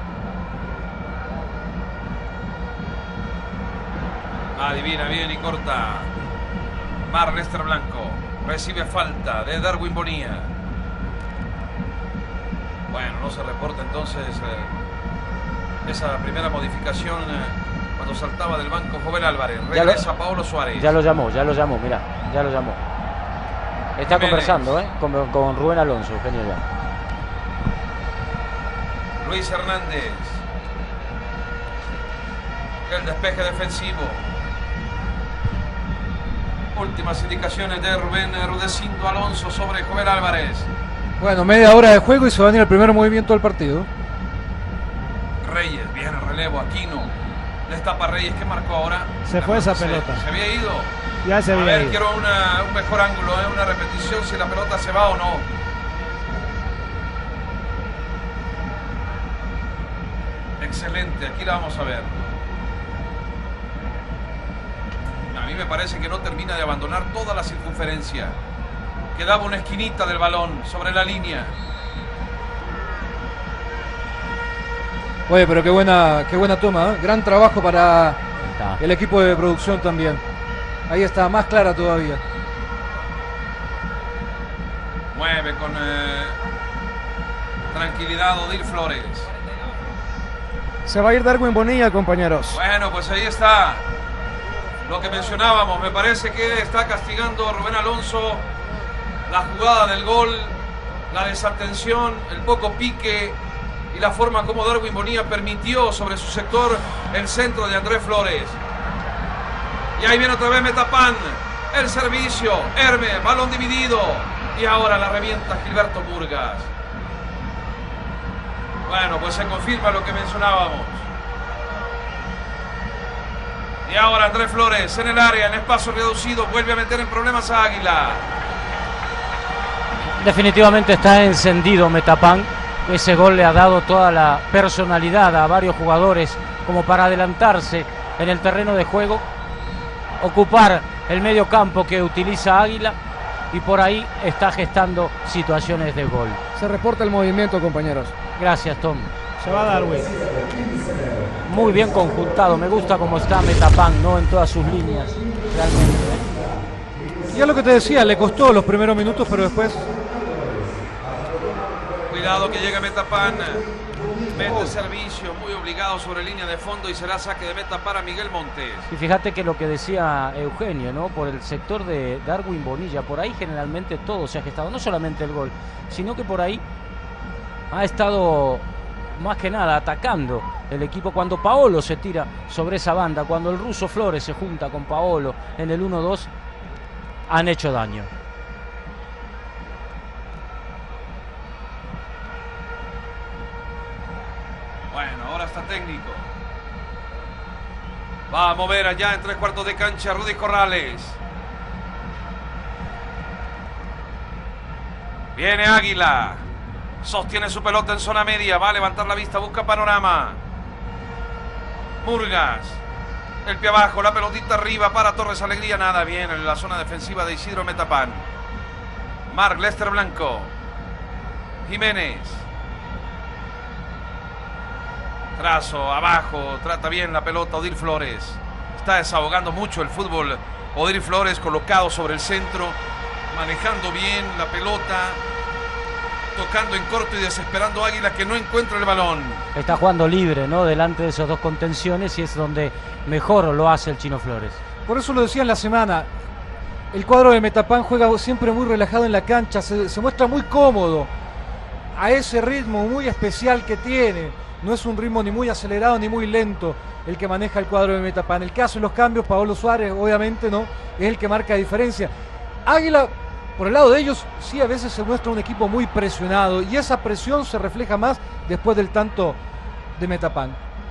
Adivina bien y corta. Marc Lester Blanco. Recibe falta de Darwin Bonilla. Bueno, no se reporta entonces eh, esa primera modificación eh, cuando saltaba del banco Jovel Álvarez. Regresa lo, Paolo Suárez. Ya lo llamó, ya lo llamó, mira, ya lo llamó. Está Jiménez. Conversando, ¿eh? Con, con Rubén Alonso, Eugenio ya. Luis Hernández. El despeje defensivo. Últimas indicaciones de Rubén Rudecindo Alonso sobre Jovel Álvarez. Bueno, media hora de juego y se va a venir el primer movimiento del partido. Reyes. relevo. Aquino. Les tapa Reyes. ¿Qué marcó ahora? Se fue esa pelota. Se, se había ido. Ya se a había ver, ido. quiero una, un mejor ángulo, ¿eh? Una repetición si la pelota se va o no. Excelente, aquí la vamos a ver. A mí me parece que no termina de abandonar toda la circunferencia. Quedaba una esquinita del balón sobre la línea. Oye, pero qué buena, qué buena toma, ¿eh? Gran trabajo para el equipo de producción también. Ahí está, más clara todavía. Mueve con eh, tranquilidad Odil Flores. Se va a ir Darwin Bonilla, compañeros. Bueno, pues ahí está lo que mencionábamos. Me parece que está castigando a Rubén Alonso la jugada del gol, la desatención, el poco pique y la forma como Darwin Bonilla permitió sobre su sector el centro de Andrés Flores. Y ahí viene otra vez Metapan, el servicio, Hermes, balón dividido. Y ahora la revienta Gilberto Murgas. Bueno, pues se confirma lo que mencionábamos. Y ahora Andrés Flores en el área, en espacio reducido, vuelve a meter en problemas a Águila. Definitivamente está encendido Metapan. Ese gol le ha dado toda la personalidad a varios jugadores como para adelantarse en el terreno de juego, ocupar el medio campo que utiliza Águila y por ahí está gestando situaciones de gol. Se reporta el movimiento, compañeros. Gracias, Tom. Se va Darwin. Muy bien conjuntado, me gusta cómo está Metapan, ¿no? En todas sus líneas, realmente. Y es lo que te decía, le costó los primeros minutos, pero después... Cuidado que llega Metapan. Mete servicio, muy obligado sobre línea de fondo y será saque de meta para Miguel Montes. Y fíjate que lo que decía Eugenio, ¿no? Por el sector de Darwin Bonilla, por ahí generalmente todo se ha gestado, no solamente el gol, sino que por ahí ha estado más que nada atacando el equipo cuando Paolo se tira sobre esa banda, cuando el ruso Flores se junta con Paolo en el uno dos, han hecho daño. Bueno, ahora está técnico. Va a mover allá en tres cuartos de cancha Rudy Corrales. Viene Águila. Sostiene su pelota en zona media. Va a levantar la vista, busca panorama. Murgas. El pie abajo, la pelotita arriba para Torres Alegría. Nada bien en la zona defensiva de Isidro Metapan. Marc Lester Blanco. Jiménez. Trazo, abajo, trata bien la pelota Odil Flores. Está desahogando mucho el fútbol. Odil Flores colocado sobre el centro, manejando bien la pelota, tocando en corto y desesperando a Águila que no encuentra el balón. Está jugando libre, ¿no? Delante de esos dos contenciones y es donde mejor lo hace el Chino Flores. Por eso lo decía en la semana. El cuadro de Metapan juega siempre muy relajado en la cancha, se, se muestra muy cómodo a ese ritmo muy especial que tiene. No es un ritmo ni muy acelerado ni muy lento el que maneja el cuadro de Metapan. El que hace los cambios, Paolo Suárez, obviamente no, es el que marca diferencia. Águila, por el lado de ellos, sí a veces se muestra un equipo muy presionado y esa presión se refleja más después del tanto de Metapan.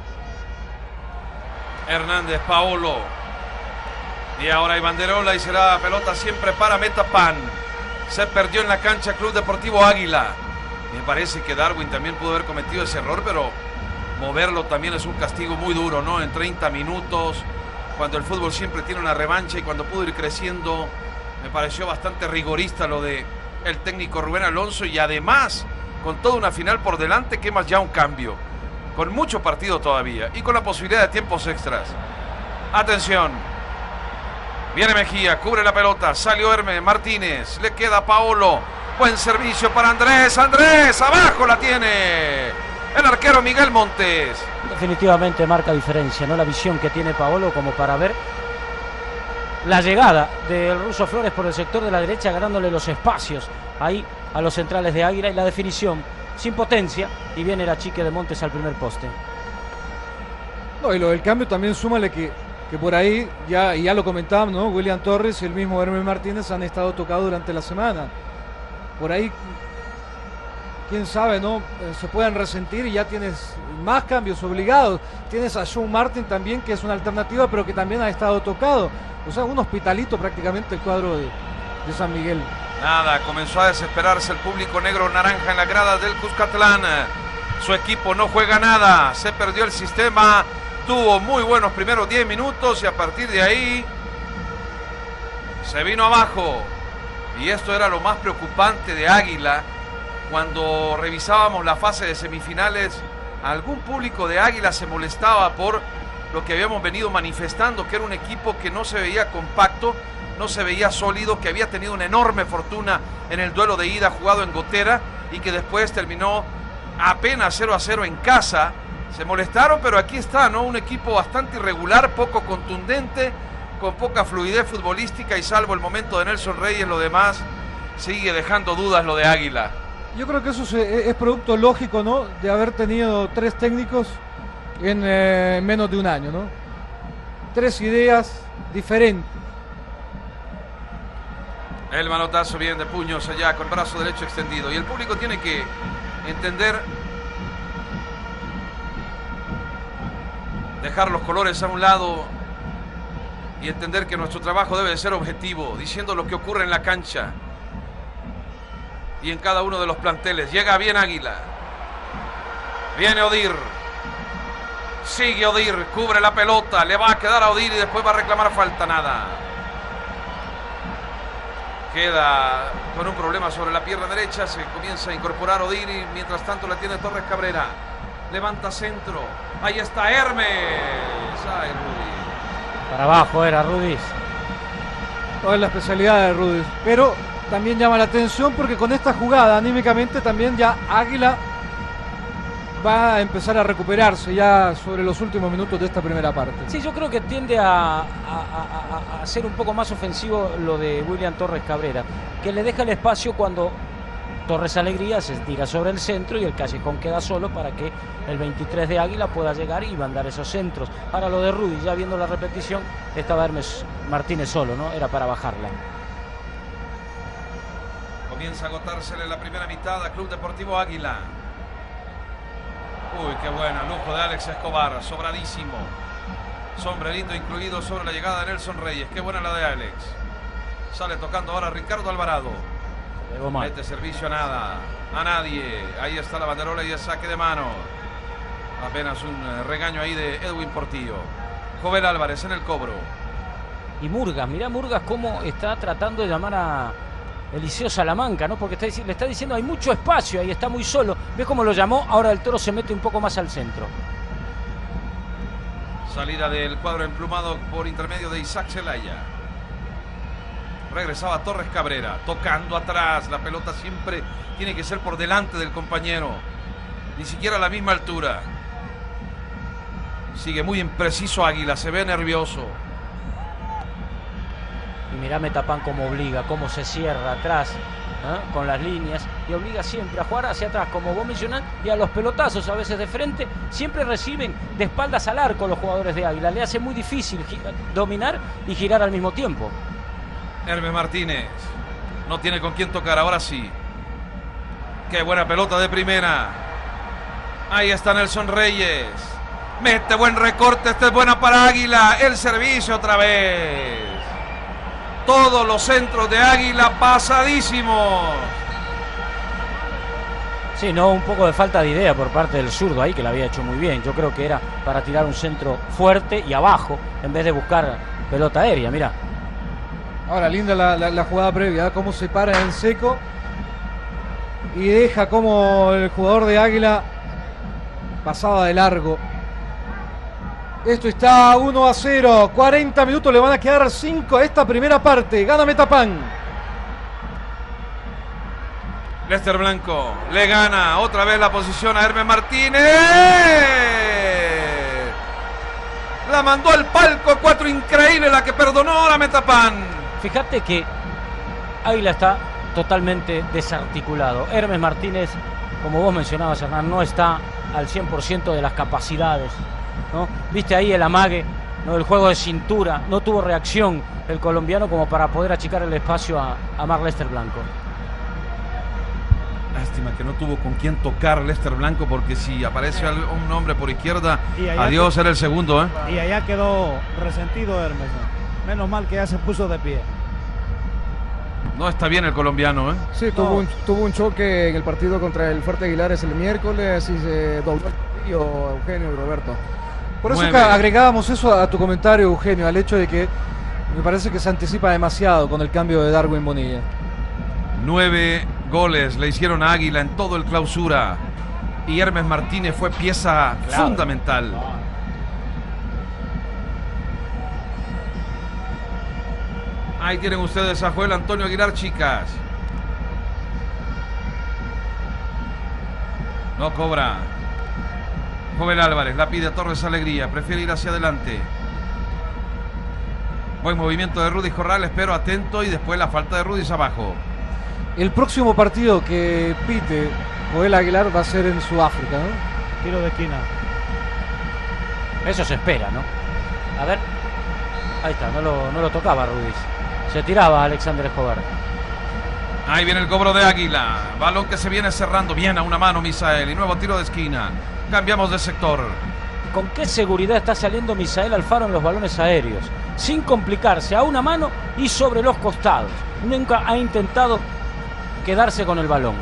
Hernández, Paolo. Y ahora hay banderola y será pelota siempre para Metapan. Se perdió en la cancha Club Deportivo Águila. Me parece que Darwin también pudo haber cometido ese error, pero moverlo también es un castigo muy duro, ¿no? En treinta minutos, cuando el fútbol siempre tiene una revancha y cuando pudo ir creciendo, me pareció bastante rigorista lo de el técnico Rubén Alonso y además, con toda una final por delante, que más ya un cambio, con mucho partido todavía y con la posibilidad de tiempos extras. Atención. Viene Mejía, cubre la pelota, salió Hermes Martínez, le queda Paolo. Buen servicio para Andrés, Andrés, abajo la tiene el arquero Miguel Montes. Definitivamente marca diferencia, ¿no? La visión que tiene Paolo como para ver la llegada del ruso Flores por el sector de la derecha, ganándole los espacios ahí a los centrales de Águila y la definición sin potencia y viene la chique de Montes al primer poste. No, y lo del cambio también súmale que, que por ahí, ya, y ya lo comentábamos, ¿no? William Torres y el mismo Hermes Martínez han estado tocados durante la semana. Por ahí quién sabe, ¿no? Eh, se puedan resentir y ya tienes más cambios obligados. Tienes a Sean Martin también, que es una alternativa, pero que también ha estado tocado. O sea, un hospitalito prácticamente el cuadro de, de San Miguel. Nada, comenzó a desesperarse el público negro-naranja en la grada del Cuscatlán. Su equipo no juega nada, se perdió el sistema, tuvo muy buenos primeros diez minutos y a partir de ahí se vino abajo. Y esto era lo más preocupante de Águila. Cuando revisábamos la fase de semifinales, algún público de Águila se molestaba por lo que habíamos venido manifestando, que era un equipo que no se veía compacto, no se veía sólido, que había tenido una enorme fortuna en el duelo de ida jugado en Gotera y que después terminó apenas cero a cero en casa. Se molestaron, pero aquí está, ¿no? Un equipo bastante irregular, poco contundente, con poca fluidez futbolística y salvo el momento de Nelson Reyes, lo demás sigue dejando dudas lo de Águila. Yo creo que eso es producto lógico, ¿no? De haber tenido tres técnicos en eh, menos de un año, ¿no? Tres ideas diferentes. El manotazo bien de puños allá con el brazo derecho extendido. Y el público tiene que entender, dejar los colores a un lado y entender que nuestro trabajo debe de ser objetivo, diciendo lo que ocurre en la cancha y en cada uno de los planteles. Llega bien Águila. Viene Odir. Sigue Odir, cubre la pelota, le va a quedar a Odir y después va a reclamar falta. Nada. Queda con un problema sobre la pierna derecha, se comienza a incorporar Odir y mientras tanto la tiene Torres Cabrera. Levanta centro, ahí está Hermes. Ay, Rudy. Para abajo era Rudis. No es la especialidad de Rudis, pero también llama la atención porque con esta jugada anímicamente también ya Águila va a empezar a recuperarse ya sobre los últimos minutos de esta primera parte. Sí, yo creo que tiende a, a, a, a ser un poco más ofensivo lo de William Torres Cabrera, que le deja el espacio cuando Torres Alegría se tira sobre el centro y el callejón queda solo para que el veintitrés de Águila pueda llegar y mandar esos centros. Ahora lo de Rudy, ya viendo la repetición, estaba Hermes Martínez solo, ¿no? Era para bajarla. Comienza a agotársele la primera mitad a Club Deportivo Águila. Uy, qué buena, lujo de Alex Escobar, sobradísimo. Sombrerito incluido sobre la llegada de Nelson Reyes. Qué buena la de Alex. Sale tocando ahora Ricardo Alvarado. Mete servicio a nada, a nadie. Ahí está la banderola y el saque de mano. Apenas un regaño ahí de Edwin Portillo. Jovel Álvarez en el cobro. Y Murgas, mirá Murgas cómo está tratando de llamar a Eliseo Salamanca, ¿no? Porque está, le está diciendo hay mucho espacio, ahí está muy solo. ¿Ves cómo lo llamó? Ahora el Toro se mete un poco más al centro. Salida del cuadro emplumado por intermedio de Isaac Zelaya. Regresaba Torres Cabrera, tocando atrás. La pelota siempre tiene que ser por delante del compañero. Ni siquiera a la misma altura. Sigue muy impreciso Águila, se ve nervioso. Y mirá Metapán cómo obliga, cómo se cierra atrás, ¿eh? Con las líneas. Y obliga siempre a jugar hacia atrás, como vos mencionás. Y a los pelotazos, a veces de frente, siempre reciben de espaldas al arco los jugadores de Águila. Le hace muy difícil dominar y girar al mismo tiempo. Hermes Martínez no tiene con quién tocar, ahora sí. Qué buena pelota de primera. Ahí está Nelson Reyes. Mete buen recorte, esta es buena para Águila. El servicio otra vez. Todos los centros de Águila pasadísimos. Sí, no, un poco de falta de idea por parte del zurdo ahí, que la había hecho muy bien. Yo creo que era para tirar un centro fuerte y abajo, en vez de buscar pelota aérea, mirá. Ahora, linda la, la, la jugada previa, ¿eh? Cómo se para en seco y deja como el jugador de Águila pasaba de largo. Esto está uno a cero, cuarenta minutos, le van a quedar cinco a esta primera parte. Gana Metapán. Lester Blanco le gana otra vez la posición a Hermes Martínez. La mandó al palco, cuatro, increíble la que perdonó la Metapán. Fíjate que Águila está totalmente desarticulado. Hermes Martínez, como vos mencionabas, Hernán, no está al cien por ciento de las capacidades, ¿no? Viste ahí el amague, ¿no? El juego de cintura, no tuvo reacción el colombiano como para poder achicar el espacio a, a Marc Lester Blanco. Lástima que no tuvo con quién tocar Lester Blanco, porque si aparece un hombre por izquierda, adiós, que, era el segundo. ¿eh? Y allá quedó resentido Hermes. Menos mal que ya se puso de pie. No está bien el colombiano, ¿eh? Sí, tuvo, no. un, tuvo un choque en el partido contra el Fuerte Aguilares el miércoles y se dobló el tobillo Eugenio y Roberto. Por eso Nueve. que agregábamos eso a tu comentario, Eugenio, al hecho de que me parece que se anticipa demasiado con el cambio de Darwin Bonilla. Nueve goles le hicieron a Águila en todo el clausura. Y Hermes Martínez fue pieza Claro. fundamental. Ahí tienen ustedes a Joel Antonio Aguilar, chicas. No cobra. Joven Álvarez, la pide a Torres Alegría. Prefiere ir hacia adelante. Buen movimiento de Rudy Corrales, pero atento. Y después la falta de Rudy abajo. El próximo partido que pite Joel Aguilar va a ser en Sudáfrica, ¿no? Tiro de esquina. Eso se espera, ¿no? A ver. Ahí está, no lo, no lo tocaba Ruiz. Se tiraba Alexander Escobar. Ahí viene el cobro de Águila. Balón que se viene cerrando bien a una mano, Misael. Y nuevo tiro de esquina. Cambiamos de sector. ¿Con qué seguridad está saliendo Misael Alfaro en los balones aéreos? Sin complicarse, a una mano y sobre los costados. Nunca ha intentado quedarse con el balón.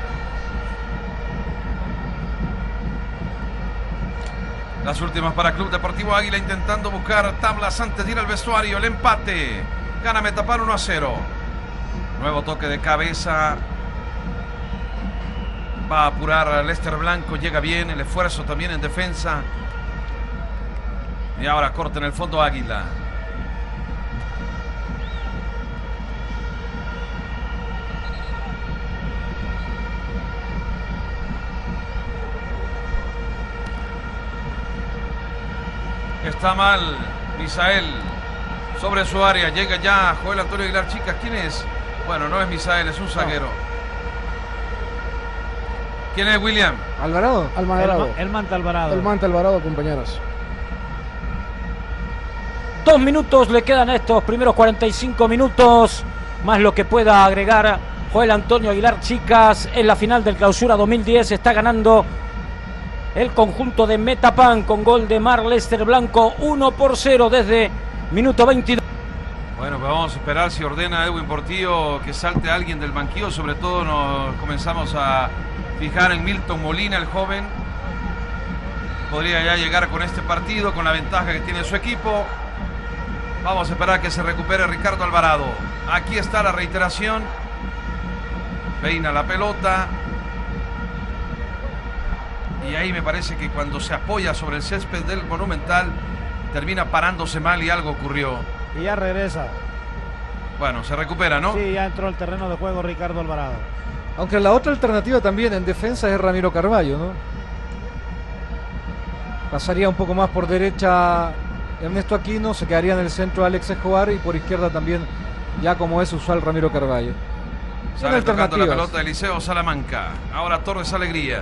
Las últimas para Club Deportivo Águila, intentando buscar tablas antes de ir al vestuario. El empate. Gana Metapán uno a cero. Nuevo toque de cabeza. Va a apurar a Lester Blanco. Llega bien. El esfuerzo también en defensa. Y ahora corta en el fondo Águila. Está mal Misael sobre su área. Llega ya Joel Antonio Aguilar, chicas. ¿Quién es? Bueno, no es Misael, es un zaguero. ¿Quién es, William? ¿Alvarado? Alvarado. El, el Manta Alvarado. El Manta Alvarado, compañeros. Dos minutos le quedan a estos primeros cuarenta y cinco minutos, más lo que pueda agregar Joel Antonio Aguilar, chicas. En la final del Clausura dos mil diez está ganando el conjunto de Metapán con gol de Mar Lester Blanco, uno por cero desde minuto veintidós. Bueno, pues vamos a esperar si ordena Edwin Portillo que salte alguien del banquillo. Sobre todo nos comenzamos a fijar en Milton Molina, el joven. Podría ya llegar con este partido, con la ventaja que tiene su equipo. Vamos a esperar que se recupere Ricardo Alvarado. Aquí está la reiteración. Peina la pelota. Y ahí me parece que cuando se apoya sobre el césped del Monumental, termina parándose mal y algo ocurrió. Y ya regresa. Bueno, se recupera, ¿no? Sí, ya entró al terreno de juego Ricardo Alvarado. Aunque la otra alternativa también en defensa es Ramiro Carballo, ¿no? Pasaría un poco más por derecha Ernesto Aquino, se quedaría en el centro Alex Escobar y por izquierda también, ya como es usual, Ramiro Carballo. Sale tocando la pelota de Liceo Salamanca. Ahora Torres Alegría.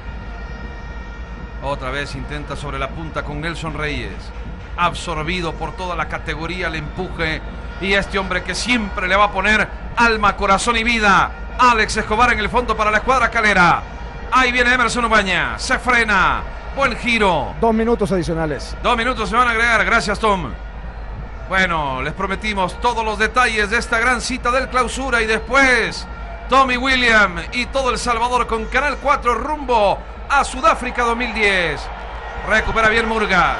Otra vez intenta sobre la punta con Nelson Reyes. Absorbido por toda la categoría, el empuje. Y este hombre que siempre le va a poner alma, corazón y vida. Alex Escobar en el fondo para la escuadra calera. Ahí viene Emerson Ubaña. Se frena. Buen giro. Dos minutos adicionales. Dos minutos se van a agregar. Gracias, Tom. Bueno, les prometimos todos los detalles de esta gran cita del Clausura. Y después, Tommy William y todo El Salvador con Canal cuatro rumbo a Sudáfrica dos mil diez. Recupera bien Murgas.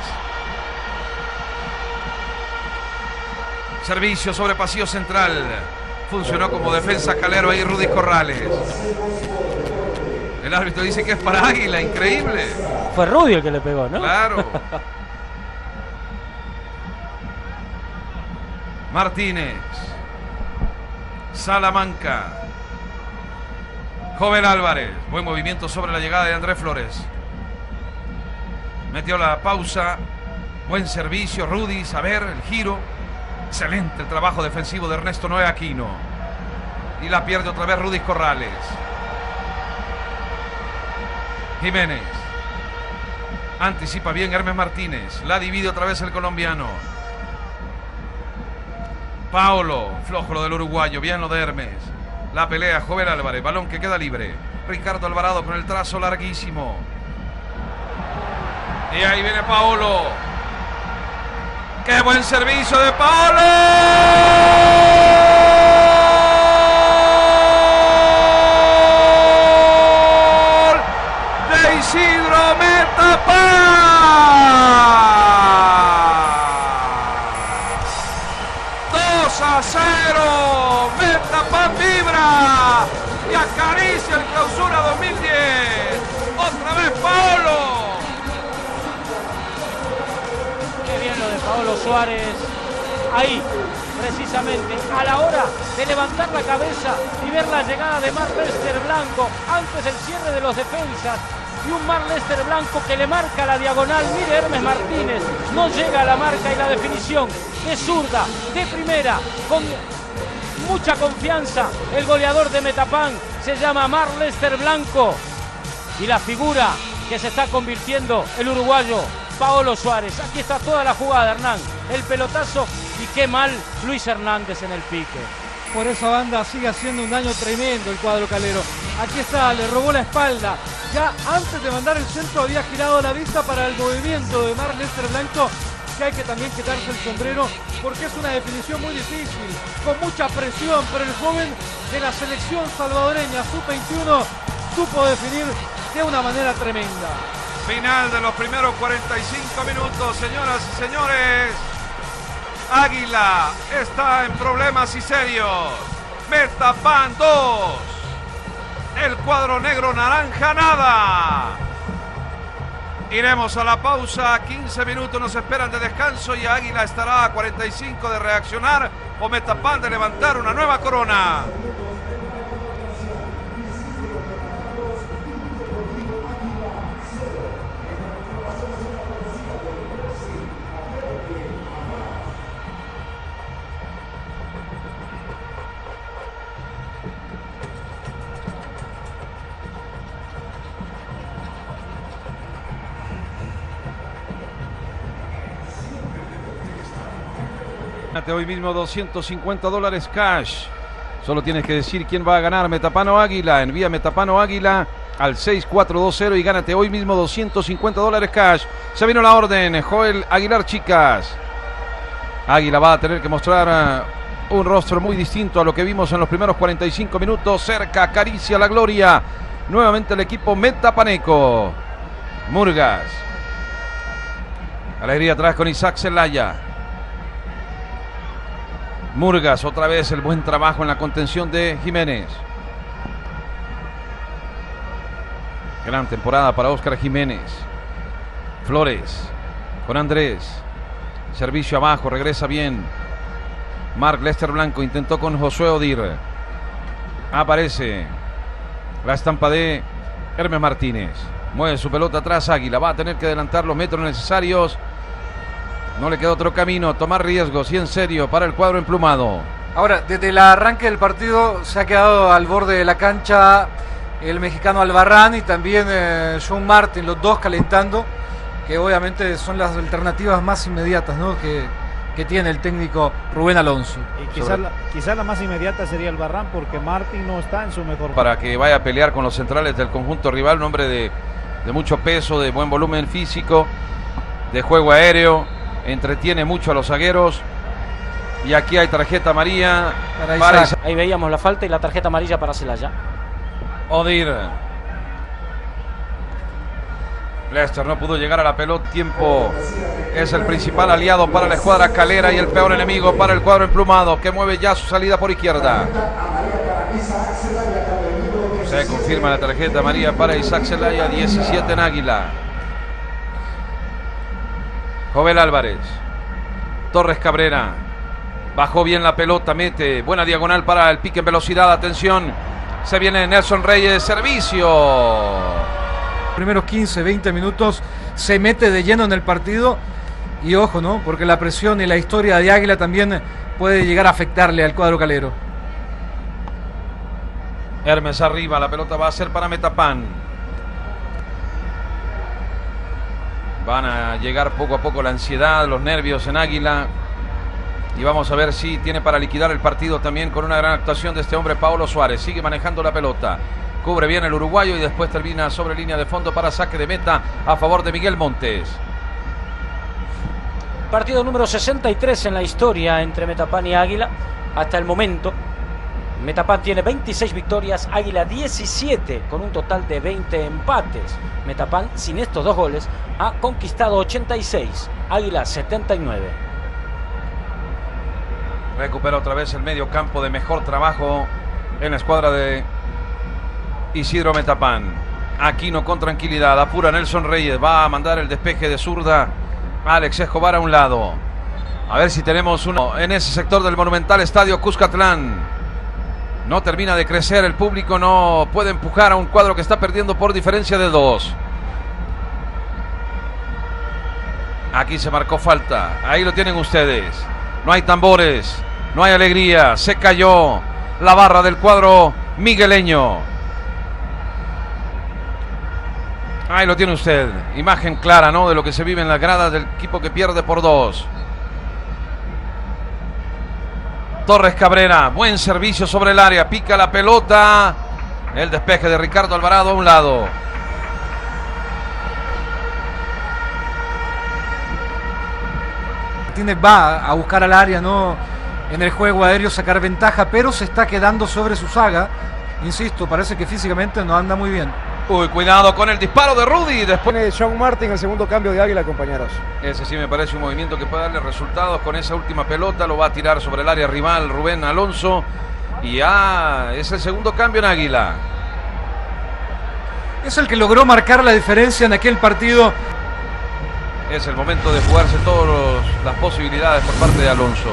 Servicio sobre pasillo central. Funcionó como defensa calero ahí Rudy Corrales. El árbitro dice que es para Águila. Increíble. Fue Rudy el que le pegó, ¿no? Claro. Martínez. Salamanca. Joven Álvarez. Buen movimiento sobre la llegada de Andrés Flores. Metió la pausa. Buen servicio, Rudy. A ver, el giro. Excelente el trabajo defensivo de Ernesto Noé Aquino. Y la pierde otra vez Rudy Corrales. Jiménez. Anticipa bien Hermes Martínez. La divide otra vez el colombiano. Paolo. Flojo lo del uruguayo. Bien lo de Hermes. La pelea Joven Álvarez. Balón que queda libre. Ricardo Alvarado con el trazo larguísimo. Y ahí viene Paolo. ¡Qué buen servicio de Paolo! De Isidro Metapán. dos a cero. Metapán vibra y acaricia el Clausura dos mil diez. Otra vez Paolo. De Paolo Suárez, ahí precisamente a la hora de levantar la cabeza y ver la llegada de Marc Lester Blanco antes del cierre de los defensas, y un Marc Lester Blanco que le marca la diagonal. Mire, Hermes Martínez no llega a la marca y la definición de zurda, de primera, con mucha confianza. El goleador de Metapán se llama Marc Lester Blanco, y la figura que se está convirtiendo el uruguayo Paolo Suárez. Aquí está toda la jugada, Hernán. El pelotazo, y qué mal Luis Hernández en el pique. Por esa banda sigue haciendo un daño tremendo el cuadro calero. Aquí está, le robó la espalda. Ya antes de mandar el centro había girado la vista para el movimiento de Marc Lester Blanco, que hay que también quitarse el sombrero porque es una definición muy difícil, con mucha presión, pero el joven de la selección salvadoreña sub veintiuno supo definir de una manera tremenda. Final de los primeros cuarenta y cinco minutos, señoras y señores. Águila está en problemas y serios. Metapán dos. El cuadro negro naranja nada. Iremos a la pausa. quince minutos nos esperan de descanso y Águila estará a cuarenta y cinco de reaccionar o Metapán de levantar una nueva corona. Hoy mismo doscientos cincuenta dólares cash. Solo tienes que decir quién va a ganar, Metapán o Águila. Envía Metapán o Águila al seis cuatro dos cero y gánate hoy mismo doscientos cincuenta dólares cash. Se vino la orden. Joel Aguilar, chicas. Águila va a tener que mostrar uh, un rostro muy distinto a lo que vimos en los primeros cuarenta y cinco minutos. Cerca, acaricia la gloria. Nuevamente el equipo metapaneco. Murgas. Alegría atrás con Isaac Zelaya. Murgas, otra vez el buen trabajo en la contención de Jiménez. Gran temporada para Óscar Jiménez. Flores con Andrés. Servicio abajo, regresa bien. Marc Lester Blanco intentó con Josué Odir. Aparece la estampa de Hermes Martínez. Mueve su pelota atrás Águila. Va a tener que adelantar los metros necesarios. No le queda otro camino, tomar riesgos y en serio para el cuadro emplumado. Ahora, desde el arranque del partido se ha quedado al borde de la cancha el mexicano Albarrán y también eh, John Martin, los dos calentando, que obviamente son las alternativas más inmediatas, ¿no? que, que tiene el técnico Rubén Alonso. Y quizás la, quizá la más inmediata sería Albarrán, porque Martin no está en su mejor forma. Para que vaya a pelear con los centrales del conjunto rival, un hombre de, de mucho peso, de buen volumen físico, de juego aéreo. Entretiene mucho a los zagueros. Y aquí hay tarjeta amarilla para para Isaac. Ahí veíamos la falta y la tarjeta amarilla para Zelaya. Odir. Lester no pudo llegar a la pelota. Tiempo es el principal aliado para la escuadra calera y el peor enemigo para el cuadro emplumado, que mueve ya su salida por izquierda. Se confirma la tarjeta amarilla para Isaac Zelaya, diecisiete en Águila. Jovel Álvarez. Torres Cabrera. Bajó bien la pelota, mete. Buena diagonal para el pique en velocidad. Atención. Se viene Nelson Reyes. Servicio. Primeros quince, veinte minutos se mete de lleno en el partido. Y ojo, ¿no? Porque la presión y la historia de Águila también puede llegar a afectarle al cuadro calero. Hermes arriba. La pelota va a ser para Metapán. Van a llegar poco a poco la ansiedad, los nervios en Águila. Y vamos a ver si tiene para liquidar el partido también con una gran actuación de este hombre, Paolo Suárez. Sigue manejando la pelota. Cubre bien el uruguayo y después termina sobre línea de fondo para saque de meta a favor de Miguel Montes. Partido número sesenta y tres en la historia entre Metapan y Águila. Hasta el momento, Metapan tiene veintiséis victorias, Águila diecisiete, con un total de veinte empates. Metapan, sin estos dos goles, ha conquistado ochenta y seis, Águila setenta y nueve. Recupera otra vez el medio campo de mejor trabajo en la escuadra de Isidro Metapan. Aquino con tranquilidad, apura Nelson Reyes, va a mandar el despeje de zurda. Alex Escobar a un lado. A ver si tenemos uno en ese sector del monumental estadio Cuscatlán. No termina de crecer, el público no puede empujar a un cuadro que está perdiendo por diferencia de dos. Aquí se marcó falta, ahí lo tienen ustedes. No hay tambores, no hay alegría, se cayó la barra del cuadro migueleño. Ahí lo tiene usted, imagen clara, ¿no?, de lo que se vive en las gradas del equipo que pierde por dos. Torres Cabrera, buen servicio sobre el área, pica la pelota. El despeje de Ricardo Alvarado a un lado. Martínez va a buscar al área, ¿no?, en el juego aéreo sacar ventaja, pero se está quedando sobre su saga. Insisto, parece que físicamente no anda muy bien. Uy, cuidado con el disparo de Rudy. Después Pone Sean Martin el segundo cambio de Águila, compañeros. ese sí me parece un movimiento que puede darle resultados con esa última pelota. Lo va a tirar sobre el área rival Rubén Alonso. Y ya es el segundo cambio en Águila. Es el que logró marcar la diferencia en aquel partido. Es el momento de jugarse todas las posibilidades por parte de Alonso.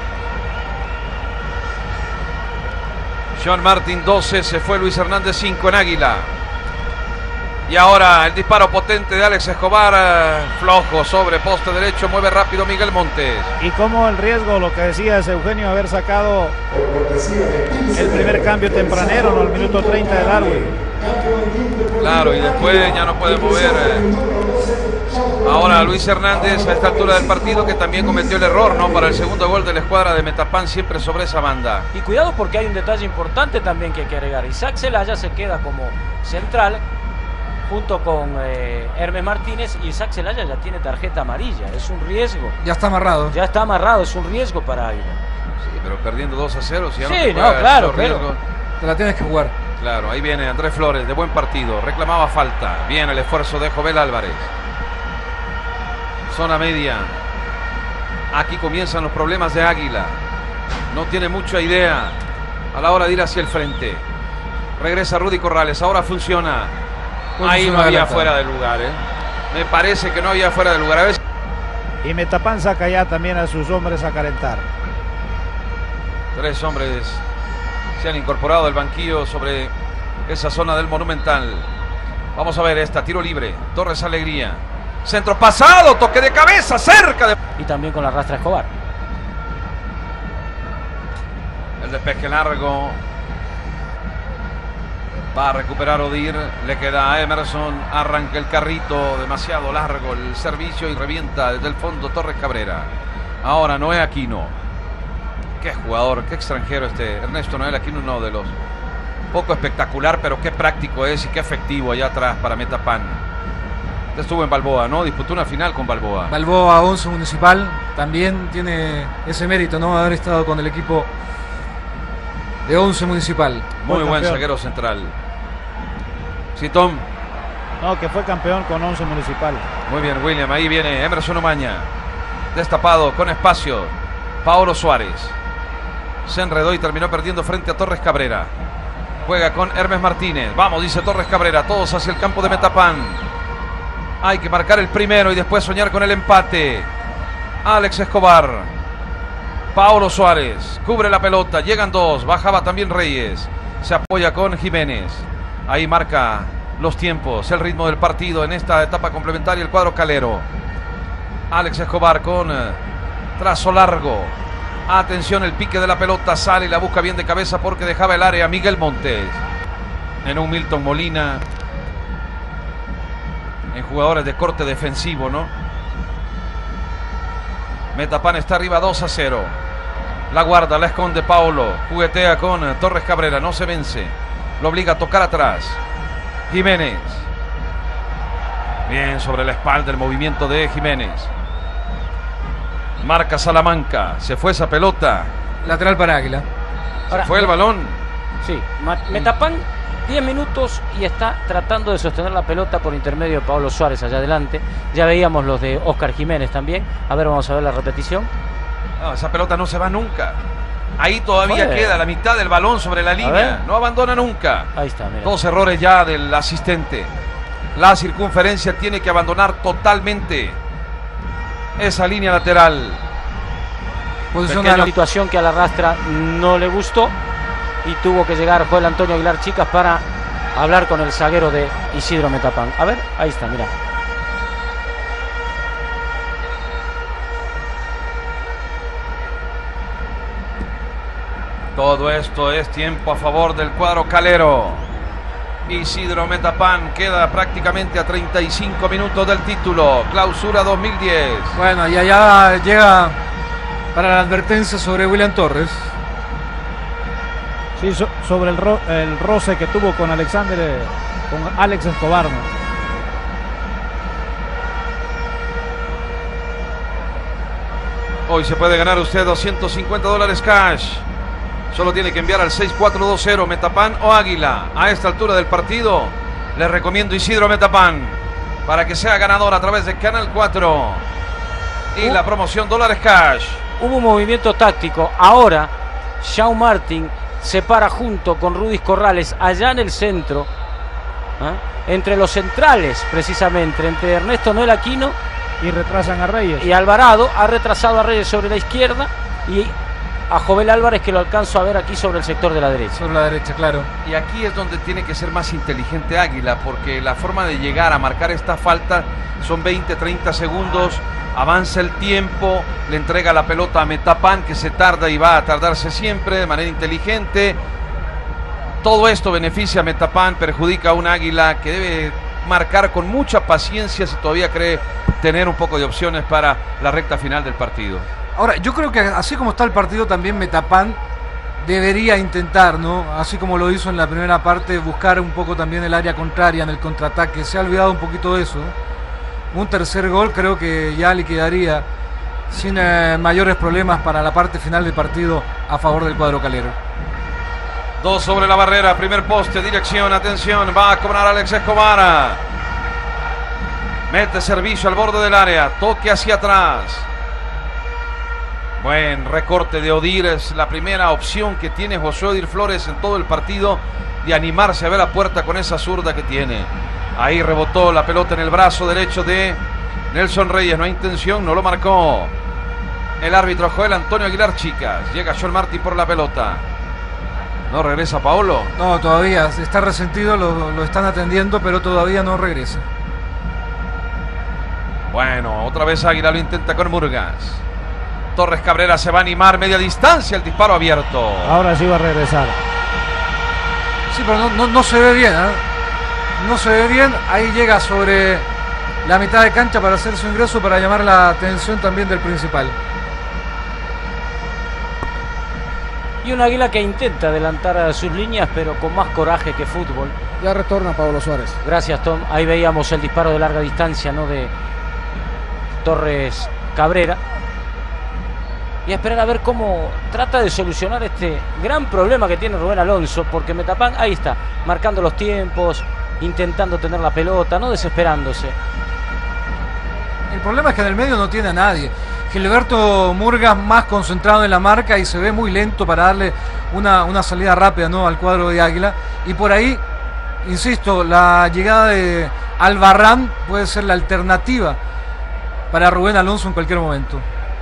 Sean Martin doce, se fue Luis Hernández cinco en Águila. Y ahora el disparo potente de Alex Escobar, eh, flojo sobre poste derecho, mueve rápido Miguel Montes. Y como el riesgo, lo que decía es Eugenio, haber sacado el primer cambio tempranero, ¿no?, al minuto treinta de Darwin. Claro, y después ya no puede mover. Eh. Ahora Luis Hernández a esta altura del partido, que también cometió el error, ¿no?, para el segundo gol de la escuadra de Metapan, siempre sobre esa banda. Y cuidado porque hay un detalle importante también que hay que agregar. Isaac Celaya se queda como central junto con eh, Hermes Martínez, y Isaac Celaya ya tiene tarjeta amarilla. Es un riesgo. Ya está amarrado. Ya está amarrado, es un riesgo para Águila. Sí, pero perdiendo dos a cero, si ya Sí, no te no, juegas claro, esos pero- riesgos. Te la tienes que jugar. Claro, ahí viene Andrés Flores, de buen partido, reclamaba falta. Bien el esfuerzo de Jovel Álvarez. Zona media. Aquí comienzan los problemas de Águila. No tiene mucha idea a la hora de ir hacia el frente. Regresa Rudy Corrales, ahora funciona. Ahí no había fuera de lugar, ¿eh? Me parece que no había fuera de lugar. A veces... Y Metapan saca ya también a sus hombres a calentar. Tres hombres se han incorporado al banquillo sobre esa zona del Monumental. Vamos a ver esta, tiro libre. Torres Alegría. Centro pasado, toque de cabeza, cerca de... Y también con la rastra Escobar. El despeje largo. Va a recuperar Odir. Le queda a Emerson. Arranca el carrito. Demasiado largo el servicio y revienta desde el fondo Torres Cabrera. Ahora Noé Aquino. Qué jugador, qué extranjero este Ernesto Noel Aquino, uno de los poco espectacular, pero qué práctico es y qué efectivo allá atrás para Metapan. Estuvo en Balboa, ¿no? Disputó una final con Balboa. Balboa, once Municipal, también tiene ese mérito, ¿no?, haber estado con el equipo de once Municipal. Muy Buen buen campeón. zaguero central. Sí, Tom. No, que fue campeón con once Municipal. Muy bien, William. Ahí viene Emerson Omaña. Destapado, con espacio. Paolo Suárez. Se enredó y terminó perdiendo frente a Torres Cabrera. Juega con Hermes Martínez. Vamos, dice Torres Cabrera. Todos hacia el campo de Metapan. Hay que marcar el primero y después soñar con el empate. Alex Escobar. Paolo Suárez. Cubre la pelota. Llegan dos. Bajaba también Reyes. Se apoya con Jiménez. Ahí marca los tiempos, el ritmo del partido en esta etapa complementaria el cuadro calero. Alex Escobar con eh, trazo largo. Atención, el pique de la pelota sale y la busca bien de cabeza porque dejaba el área Miguel Montes. En un Milton Molina. En jugadores de corte defensivo, ¿no? Metapan está arriba dos a cero. La guarda, la esconde Paolo. Juguetea con Torres Cabrera, no se vence. lo obliga a tocar atrás. Jiménez. Bien sobre la espalda el movimiento de Jiménez. Marca Salamanca. Se fue esa pelota. Lateral para Águila. Se fue el balón. Sí, Metapan diez minutos y está tratando de sostener la pelota por intermedio de Pablo Suárez allá adelante. Ya veíamos los de Óscar Jiménez también. A ver, vamos a ver la repetición. No, esa pelota no se va nunca. Ahí todavía Joder. queda la mitad del balón sobre la línea. No abandona nunca. Ahí está, mira. Dos errores ya del asistente. La circunferencia tiene que abandonar totalmente esa línea lateral. Pequeña situación que a la rastra no le gustó y tuvo que llegar Joel Antonio Aguilar Chicas para hablar con el zaguero de Isidro Metapan. A ver, ahí está, mira. Todo esto es tiempo a favor del cuadro calero. Isidro Metapan queda prácticamente a treinta y cinco minutos del título. Clausura dos mil diez. Bueno, y allá llega para la advertencia sobre William Torres. Sí, so, sobre el, ro el roce que tuvo con Alexander, eh, con Alex Escobar, ¿no? Hoy se puede ganar usted doscientos cincuenta dólares cash. Solo tiene que enviar al seis cuatro dos cero Metapan o Águila. A esta altura del partido les recomiendo Isidro Metapan para que sea ganador a través de Canal cuatro. Y uh, la promoción dólares cash. Hubo un movimiento táctico. Ahora Shawn Martin se para junto con Rudis Corrales allá en el centro, ¿eh? entre los centrales precisamente, entre Ernesto Noel Aquino y retrasan a Reyes. Y Alvarado ha retrasado a Reyes sobre la izquierda y a Jovel Álvarez, que lo alcanzo a ver aquí sobre el sector de la derecha. Sobre la derecha, claro. Y aquí es donde tiene que ser más inteligente Águila, porque la forma de llegar a marcar esta falta son veinte, treinta segundos, avanza el tiempo, le entrega la pelota a Metapan, que se tarda y va a tardarse siempre de manera inteligente. Todo esto beneficia a Metapan, perjudica a un Águila que debe marcar con mucha paciencia si todavía cree tener un poco de opciones para la recta final del partido. Ahora, yo creo que así como está el partido, también Metapan debería intentar, ¿no? Así como lo hizo en la primera parte, buscar un poco también el área contraria en el contraataque. Se ha olvidado un poquito de eso. Un tercer gol creo que ya liquidaría sin eh, mayores problemas para la parte final del partido a favor del cuadro calero. Dos sobre la barrera, primer poste, dirección, atención, va a cobrar Alex Escobar. Mete servicio al borde del área, toque hacia atrás. Buen recorte de Odir, es la primera opción que tiene José Odir Flores en todo el partido, de animarse a ver la puerta con esa zurda que tiene. Ahí rebotó la pelota en el brazo derecho de Nelson Reyes, no hay intención, no lo marcó el árbitro Joel Antonio Aguilar Chicas. Llega Sean Martin por la pelota. ¿No regresa Paolo? No, todavía está resentido, lo, lo están atendiendo, pero todavía no regresa. Bueno, otra vez Águila lo intenta con Murgas. Torres Cabrera se va a animar, media distancia, el disparo abierto. Ahora sí va a regresar. Sí, pero no, no, no se ve bien, ¿eh? No se ve bien. Ahí llega sobre la mitad de cancha para hacer su ingreso, para llamar la atención también del principal. Y un Águila que intenta adelantar sus líneas, pero con más coraje que fútbol. Ya retorna Pablo Suárez. Gracias, Tom. Ahí veíamos el disparo de larga distancia, ¿no?, de Torres Cabrera. Y a esperar a ver cómo trata de solucionar este gran problema que tiene Rubén Alonso, porque Metapan, ahí está, marcando los tiempos, intentando tener la pelota, no desesperándose. El problema es que en el medio no tiene a nadie. Gilberto Murgas más concentrado en la marca y se ve muy lento para darle una, una salida rápida, ¿no?, al cuadro de Águila. Y por ahí, insisto, la llegada de Albarrán puede ser la alternativa para Rubén Alonso en cualquier momento.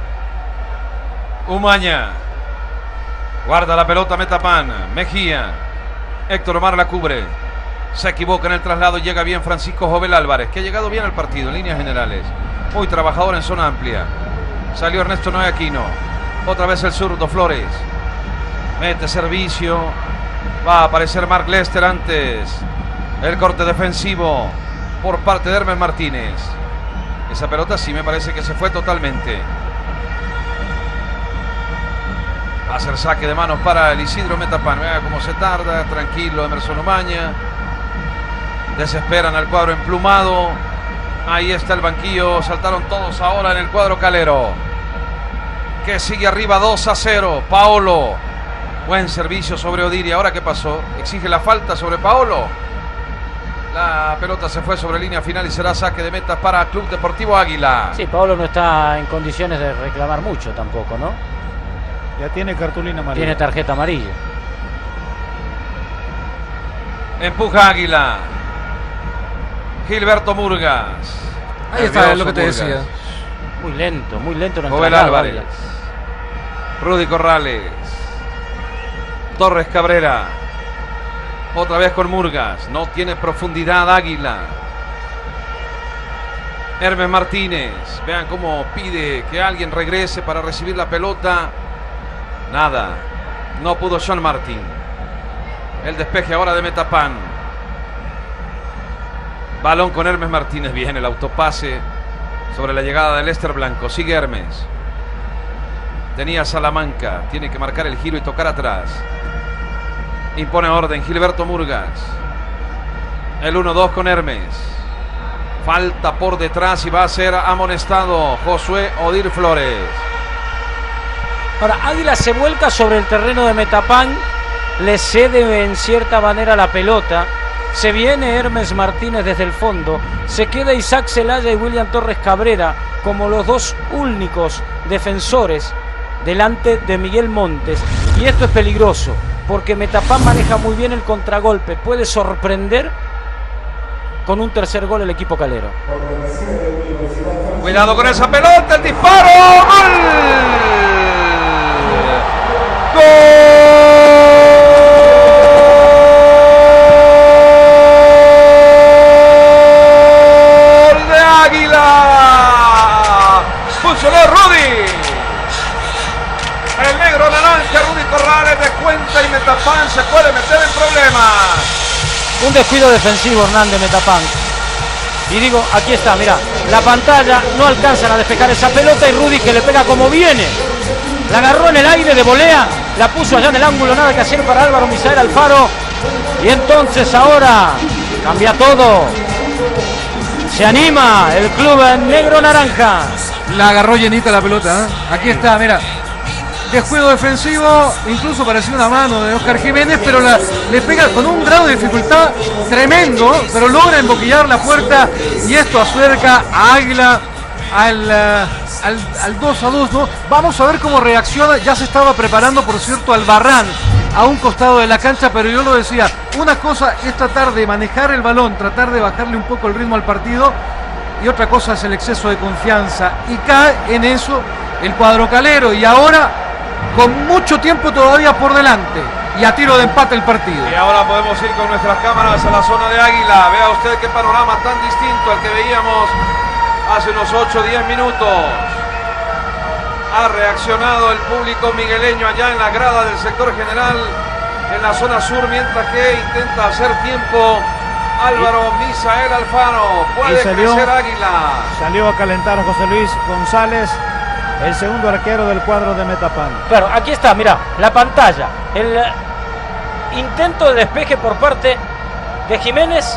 Umaña. Guarda la pelota Metapan. Mejía. Héctor Omar la cubre. Se equivoca en el traslado. Llega bien Francisco Jovel Álvarez, que ha llegado bien al partido en líneas generales. Muy trabajador en zona amplia. Salió Ernesto Noé Aquino. Otra vez el zurdo Flores. Mete servicio. Va a aparecer Mark Lester antes. El corte defensivo por parte de Hermes Martínez. Esa pelota sí me parece que se fue totalmente. Va a ser saque de manos para el Isidro Metapan. Vea cómo se tarda. Tranquilo Emerson Umaña. Desesperan al cuadro emplumado. Ahí está el banquillo. Saltaron todos ahora en el cuadro calero, que sigue arriba dos a cero. Paolo. Buen servicio sobre Odiri. Ahora qué pasó. Exige la falta sobre Paolo. La pelota se fue sobre línea final y será saque de meta para Club Deportivo Águila. Sí, Paolo no está en condiciones de reclamar mucho tampoco, ¿no? Ya tiene cartulina amarilla. Tiene tarjeta amarilla. Empuja Águila. Gilberto Murgas. Ahí está lo que te decía. Muy lento, muy lento. No Jovel Álvarez. Águila. Rudy Corrales. Torres Cabrera. Otra vez con Murgas. No tiene profundidad Águila. Hermes Martínez. Vean cómo pide que alguien regrese para recibir la pelota. Nada. No pudo Sean Martin. El despeje ahora de Metapan. Balón con Hermes Martínez. Bien el autopase sobre la llegada de Lester Blanco. Sigue Hermes. Tenía Salamanca. Tiene que marcar el giro y tocar atrás. Impone orden Gilberto Murgas. El uno dos con Hermes. Falta por detrás y va a ser amonestado Josué Odir Flores. Ahora, Águila se vuelca sobre el terreno de Metapan. Le cede en cierta manera la pelota. Se viene Hermes Martínez desde el fondo. Se queda Isaac Celaya y William Torres Cabrera como los dos únicos defensores delante de Miguel Montes. Y esto es peligroso, porque Metapan maneja muy bien el contragolpe. Puede sorprender con un tercer gol el equipo calero. Cuidado con esa pelota, el disparo. ¡Gol! ¡Gol de Águila! Funcionó Rudy. El negro naranja Rudy Corrales descuenta y Metapan se puede meter en problemas. Un descuido defensivo, Hernán, de Metapan. Y digo, aquí está, mirá, la pantalla, no alcanzan a despejar esa pelota y Rudy que le pega como viene. La agarró en el aire de volea, la puso allá en el ángulo, nada que hacer para Álvaro Misael Alfaro. Y entonces ahora cambia todo. Se anima el club negro naranja. La agarró llenita la pelota, ¿eh? Aquí está, mira. Descuido defensivo, incluso parecía una mano de Oscar Jiménez, pero la, le pega con un grado de dificultad tremendo, pero logra emboquillar la puerta y esto acerca a Águila al, uh, al, al dos a dos, ¿no? Vamos a ver cómo reacciona. Ya se estaba preparando, por cierto, Albarrán a un costado de la cancha, pero yo lo decía, una cosa es tratar de manejar el balón, tratar de bajarle un poco el ritmo al partido, y otra cosa es el exceso de confianza, y cae en eso el cuadro calero, y ahora con mucho tiempo todavía por delante y a tiro de empate el partido. Y ahora podemos ir con nuestras cámaras a la zona de Águila. Vea usted qué panorama tan distinto al que veíamos hace unos ocho o diez minutos. Ha reaccionado el público migueleño allá en la grada del sector general en la zona sur, mientras que intenta hacer tiempo Álvaro Misael Alfaro. Puede salió, crecer Águila. Salió a calentar a José Luis González, el segundo arquero del cuadro de Metapan. Claro, aquí está, mira, la pantalla. El intento de despeje por parte de Jiménez.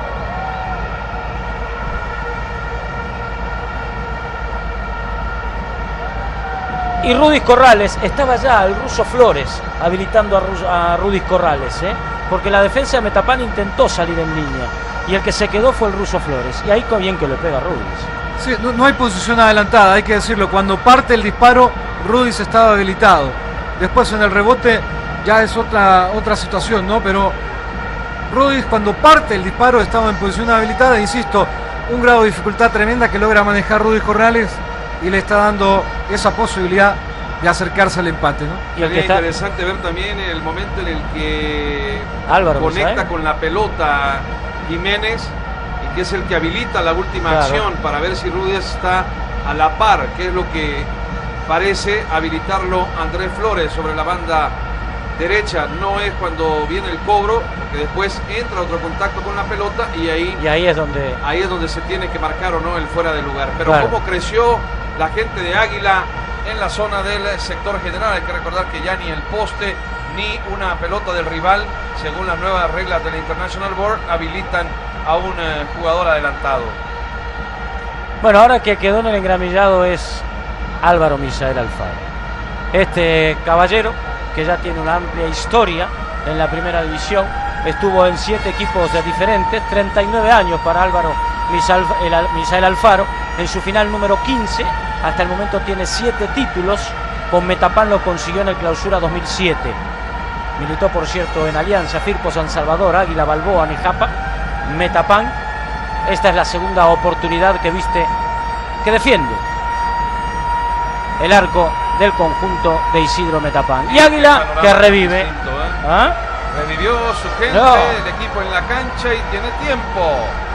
Y Rudy Corrales, estaba ya el ruso Flores habilitando a, Ru a Rudy Corrales, ¿eh? Porque la defensa de Metapan intentó salir en línea y el que se quedó fue el ruso Flores. Y ahí con bien que le pega a Rudy. Sí, no, no hay posición adelantada, hay que decirlo. Cuando parte el disparo, Rudy estaba habilitado. Después en el rebote ya es otra, otra situación, ¿no? Pero Rudy cuando parte el disparo estaba en posición habilitada. Insisto, un grado de dificultad tremenda que logra manejar Rudy Corrales y le está dando esa posibilidad de acercarse al empate, ¿no? Y es está... interesante ver también el momento en el que Álvaro conecta Misael con la pelota Jiménez, y que es el que habilita la última claro. acción para ver si Rudy está a la par, que es lo que parece habilitarlo Andrés Flores sobre la banda derecha. No es cuando viene el cobro, porque después entra otro contacto con la pelota y ahí, y ahí es donde ahí es donde se tiene que marcar o no el fuera de lugar. Pero claro. cómo creció la gente de Águila en la zona del sector general. Hay que recordar que ya ni el poste ni una pelota del rival, según las nuevas reglas de la International Board, habilitan a un eh, jugador adelantado. Bueno, ahora que quedó en el engramillado es Álvaro Misael Alfaro. Este caballero, que ya tiene una amplia historia en la primera división, estuvo en siete equipos diferentes, treinta y nueve años para Álvaro Misael Alfaro. En su final número quince, hasta el momento tiene siete títulos. Con Metapan lo consiguió en el Clausura dos mil siete. Militó, por cierto, en Alianza, Firpo San Salvador, Águila, Balboa, Nejapa, Metapan. Esta es la segunda oportunidad que viste, que defiende el arco del conjunto de Isidro Metapan. Y Águila, que revive. Distinto, ¿eh? ¿Ah? Revivió su gente, No. el equipo en la cancha y tiene tiempo.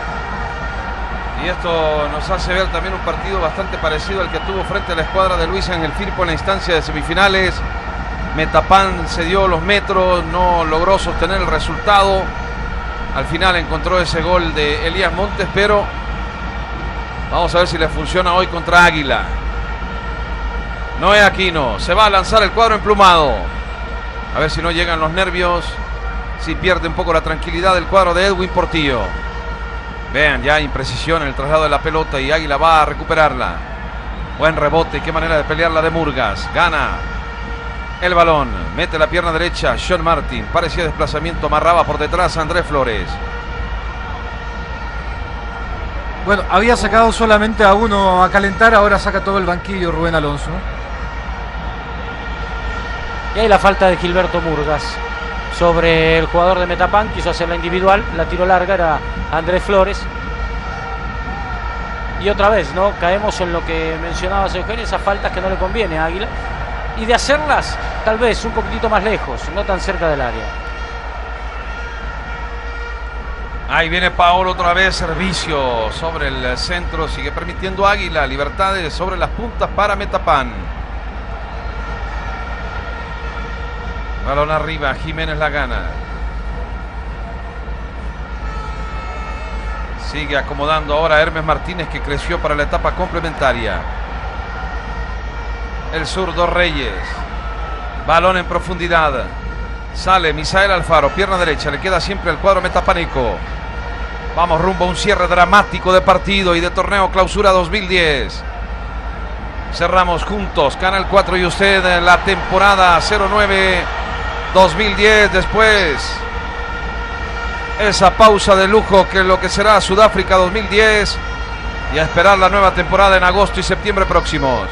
Y esto nos hace ver también un partido bastante parecido al que tuvo frente a la escuadra de Luis Ángel Firpo en la instancia de semifinales. Metapan se dio los metros, no logró sostener el resultado. Al final encontró ese gol de Elías Montes, pero vamos a ver si le funciona hoy contra Águila. Noé Aquino, se va a lanzar el cuadro emplumado. A ver si no llegan los nervios, si pierde un poco la tranquilidad del cuadro de Edwin Portillo. Vean, ya imprecisión en el traslado de la pelota y Águila va a recuperarla. Buen rebote, qué manera de pelearla de Murgas. Gana el balón, mete la pierna derecha Sean Martin, parecía desplazamiento, amarraba por detrás a Andrés Flores. Bueno, había sacado solamente a uno a calentar, ahora saca todo el banquillo Rubén Alonso. Y ahí la falta de Gilberto Murgas sobre el jugador de Metapan. Quiso hacer la individual, la tiró larga, era Andrés Flores. Y otra vez, ¿no? Caemos en lo que mencionabas, Eugenio, esas faltas que no le conviene a Águila. Y de hacerlas, tal vez un poquitito más lejos, no tan cerca del área. Ahí viene Paolo otra vez, servicio sobre el centro, sigue permitiendo Águila, libertades sobre las puntas para Metapan. Balón arriba, Jiménez la gana. Sigue acomodando ahora Hermes Martínez, que creció para la etapa complementaria. El zurdo Reyes. Balón en profundidad. Sale Misael Alfaro, pierna derecha, le queda siempre al cuadro metapaneco. Vamos rumbo a un cierre dramático de partido y de torneo Clausura dos mil diez. Cerramos juntos, Canal cuatro y usted, la temporada cero nueve dos mil diez. Después esa pausa de lujo que es lo que será Sudáfrica dos mil diez, y a esperar la nueva temporada en agosto y septiembre próximos.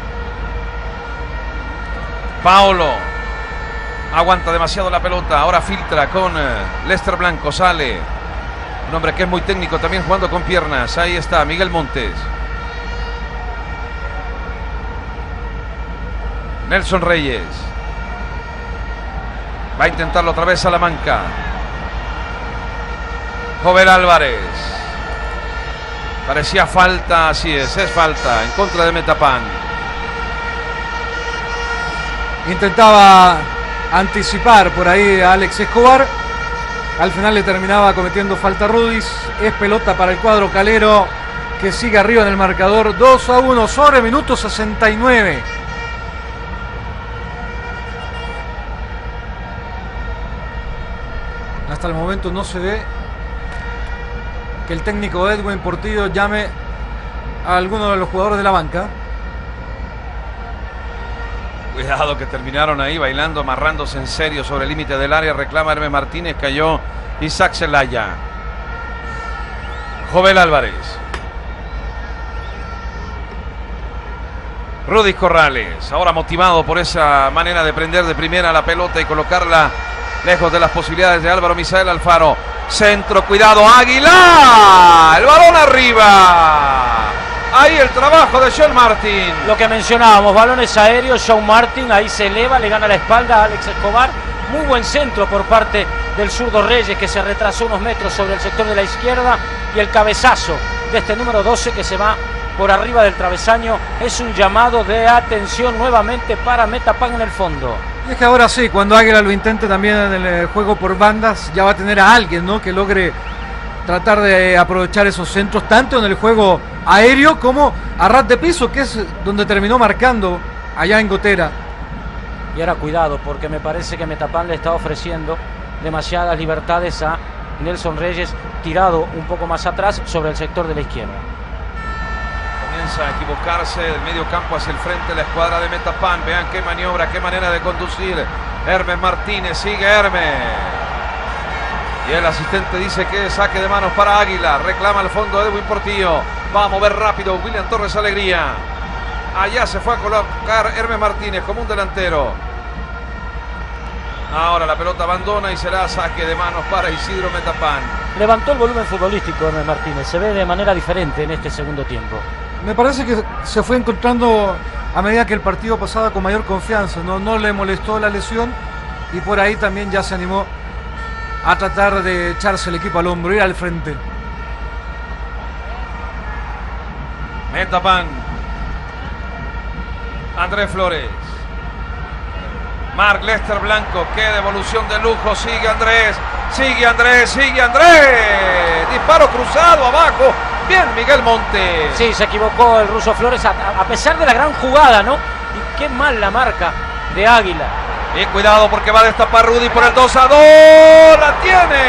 Paolo aguanta demasiado la pelota, ahora filtra con Lester Blanco, sale un hombre que es muy técnico también jugando con piernas. Ahí está Miguel Montes. Nelson Reyes va a intentarlo otra vez Salamanca. Joven Álvarez, parecía falta, así es, es falta en contra de Metapan. Intentaba anticipar por ahí a Alex Escobar. Al final le terminaba cometiendo falta Rudis. Es pelota para el cuadro calero, que sigue arriba en el marcador dos a uno sobre minuto sesenta y nueve. Hasta el momento no se ve que el técnico Edwin Portillo llame a alguno de los jugadores de la banca. Cuidado que terminaron ahí bailando, amarrándose en serio sobre el límite del área. Reclama Hermes Martínez, cayó Isaac Zelaya. Jovel Álvarez. Rudy Corrales, ahora motivado por esa manera de prender de primera la pelota y colocarla lejos de las posibilidades de Álvaro Misael Alfaro. Centro, cuidado, Águila. El balón arriba. Ahí el trabajo de Sean Martin. Lo que mencionábamos, balones aéreos, Sean Martin, ahí se eleva, le gana la espalda a Alex Escobar. Muy buen centro por parte del zurdo Reyes, que se retrasó unos metros sobre el sector de la izquierda. Y el cabezazo de este número doce que se va por arriba del travesaño. Es un llamado de atención nuevamente para Metapan en el fondo. Y es que ahora sí, cuando Águila lo intente también en el juego por bandas, ya va a tener a alguien, ¿no?, que logre tratar de aprovechar esos centros, tanto en el juego aéreo como a ras de piso, que es donde terminó marcando allá en Gotera. Y ahora cuidado, porque me parece que Metapan le está ofreciendo demasiadas libertades a Nelson Reyes, tirado un poco más atrás sobre el sector de la izquierda. Comienza a equivocarse del medio campo hacia el frente la escuadra de Metapan. Vean qué maniobra, qué manera de conducir. Hermes Martínez, sigue Hermes. Y el asistente dice que saque de manos para Águila. Reclama al fondo Edwin Portillo. Va a mover rápido William Torres Alegría. Allá se fue a colocar Hermes Martínez como un delantero. Ahora la pelota abandona y será saque de manos para Isidro Metapan. Levantó el volumen futbolístico Hermes Martínez. Se ve de manera diferente en este segundo tiempo. Me parece que se fue encontrando a medida que el partido pasaba con mayor confianza. No, no le molestó la lesión y por ahí también ya se animó a tratar de echarse el equipo al hombro, ir al frente. Metapan. Andrés Flores. Marc Lester Blanco, qué devolución de lujo, sigue Andrés, sigue Andrés, sigue Andrés, disparo cruzado abajo, bien Miguel Montes. Sí, se equivocó el ruso Flores a, a pesar de la gran jugada, ¿no? Y qué mal la marca de Águila. Y cuidado porque va a destapar Rudy por el dos a dos, la tiene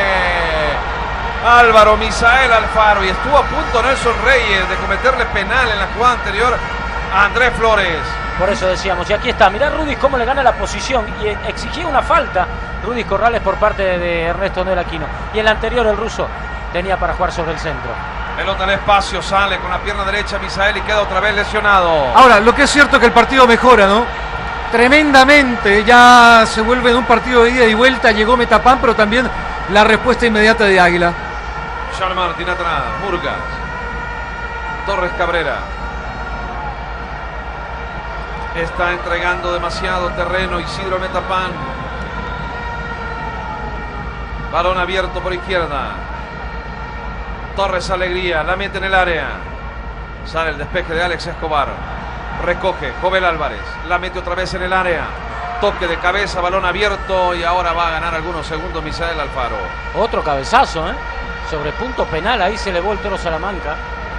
Álvaro Misael Alfaro y estuvo a punto Nelson Reyes de cometerle penal en la jugada anterior a Andrés Flores. Por eso decíamos, y aquí está, mirá Rudy cómo le gana la posición y exigía una falta Rudy Corrales por parte de Ernesto Noel Aquino. Y en la anterior el ruso tenía para jugar sobre el centro. Pelota al espacio, sale con la pierna derecha Misael y queda otra vez lesionado. Ahora, lo que es cierto es que el partido mejora, ¿no? Tremendamente, ya se vuelve en un partido de ida y vuelta, llegó Metapan, pero también la respuesta inmediata de Águila. Jean Martín atrás, Murgas, Torres Cabrera. Está entregando demasiado terreno Isidro Metapan. Balón abierto por izquierda. Torres Alegría, la mete en el área. Sale el despeje de Alex Escobar. Recoge Jovel Álvarez, la mete otra vez en el área. Toque de cabeza, balón abierto y ahora va a ganar algunos segundos Misael Alfaro. Otro cabezazo, ¿eh? Sobre punto penal, ahí se elevó el Toro Salamanca.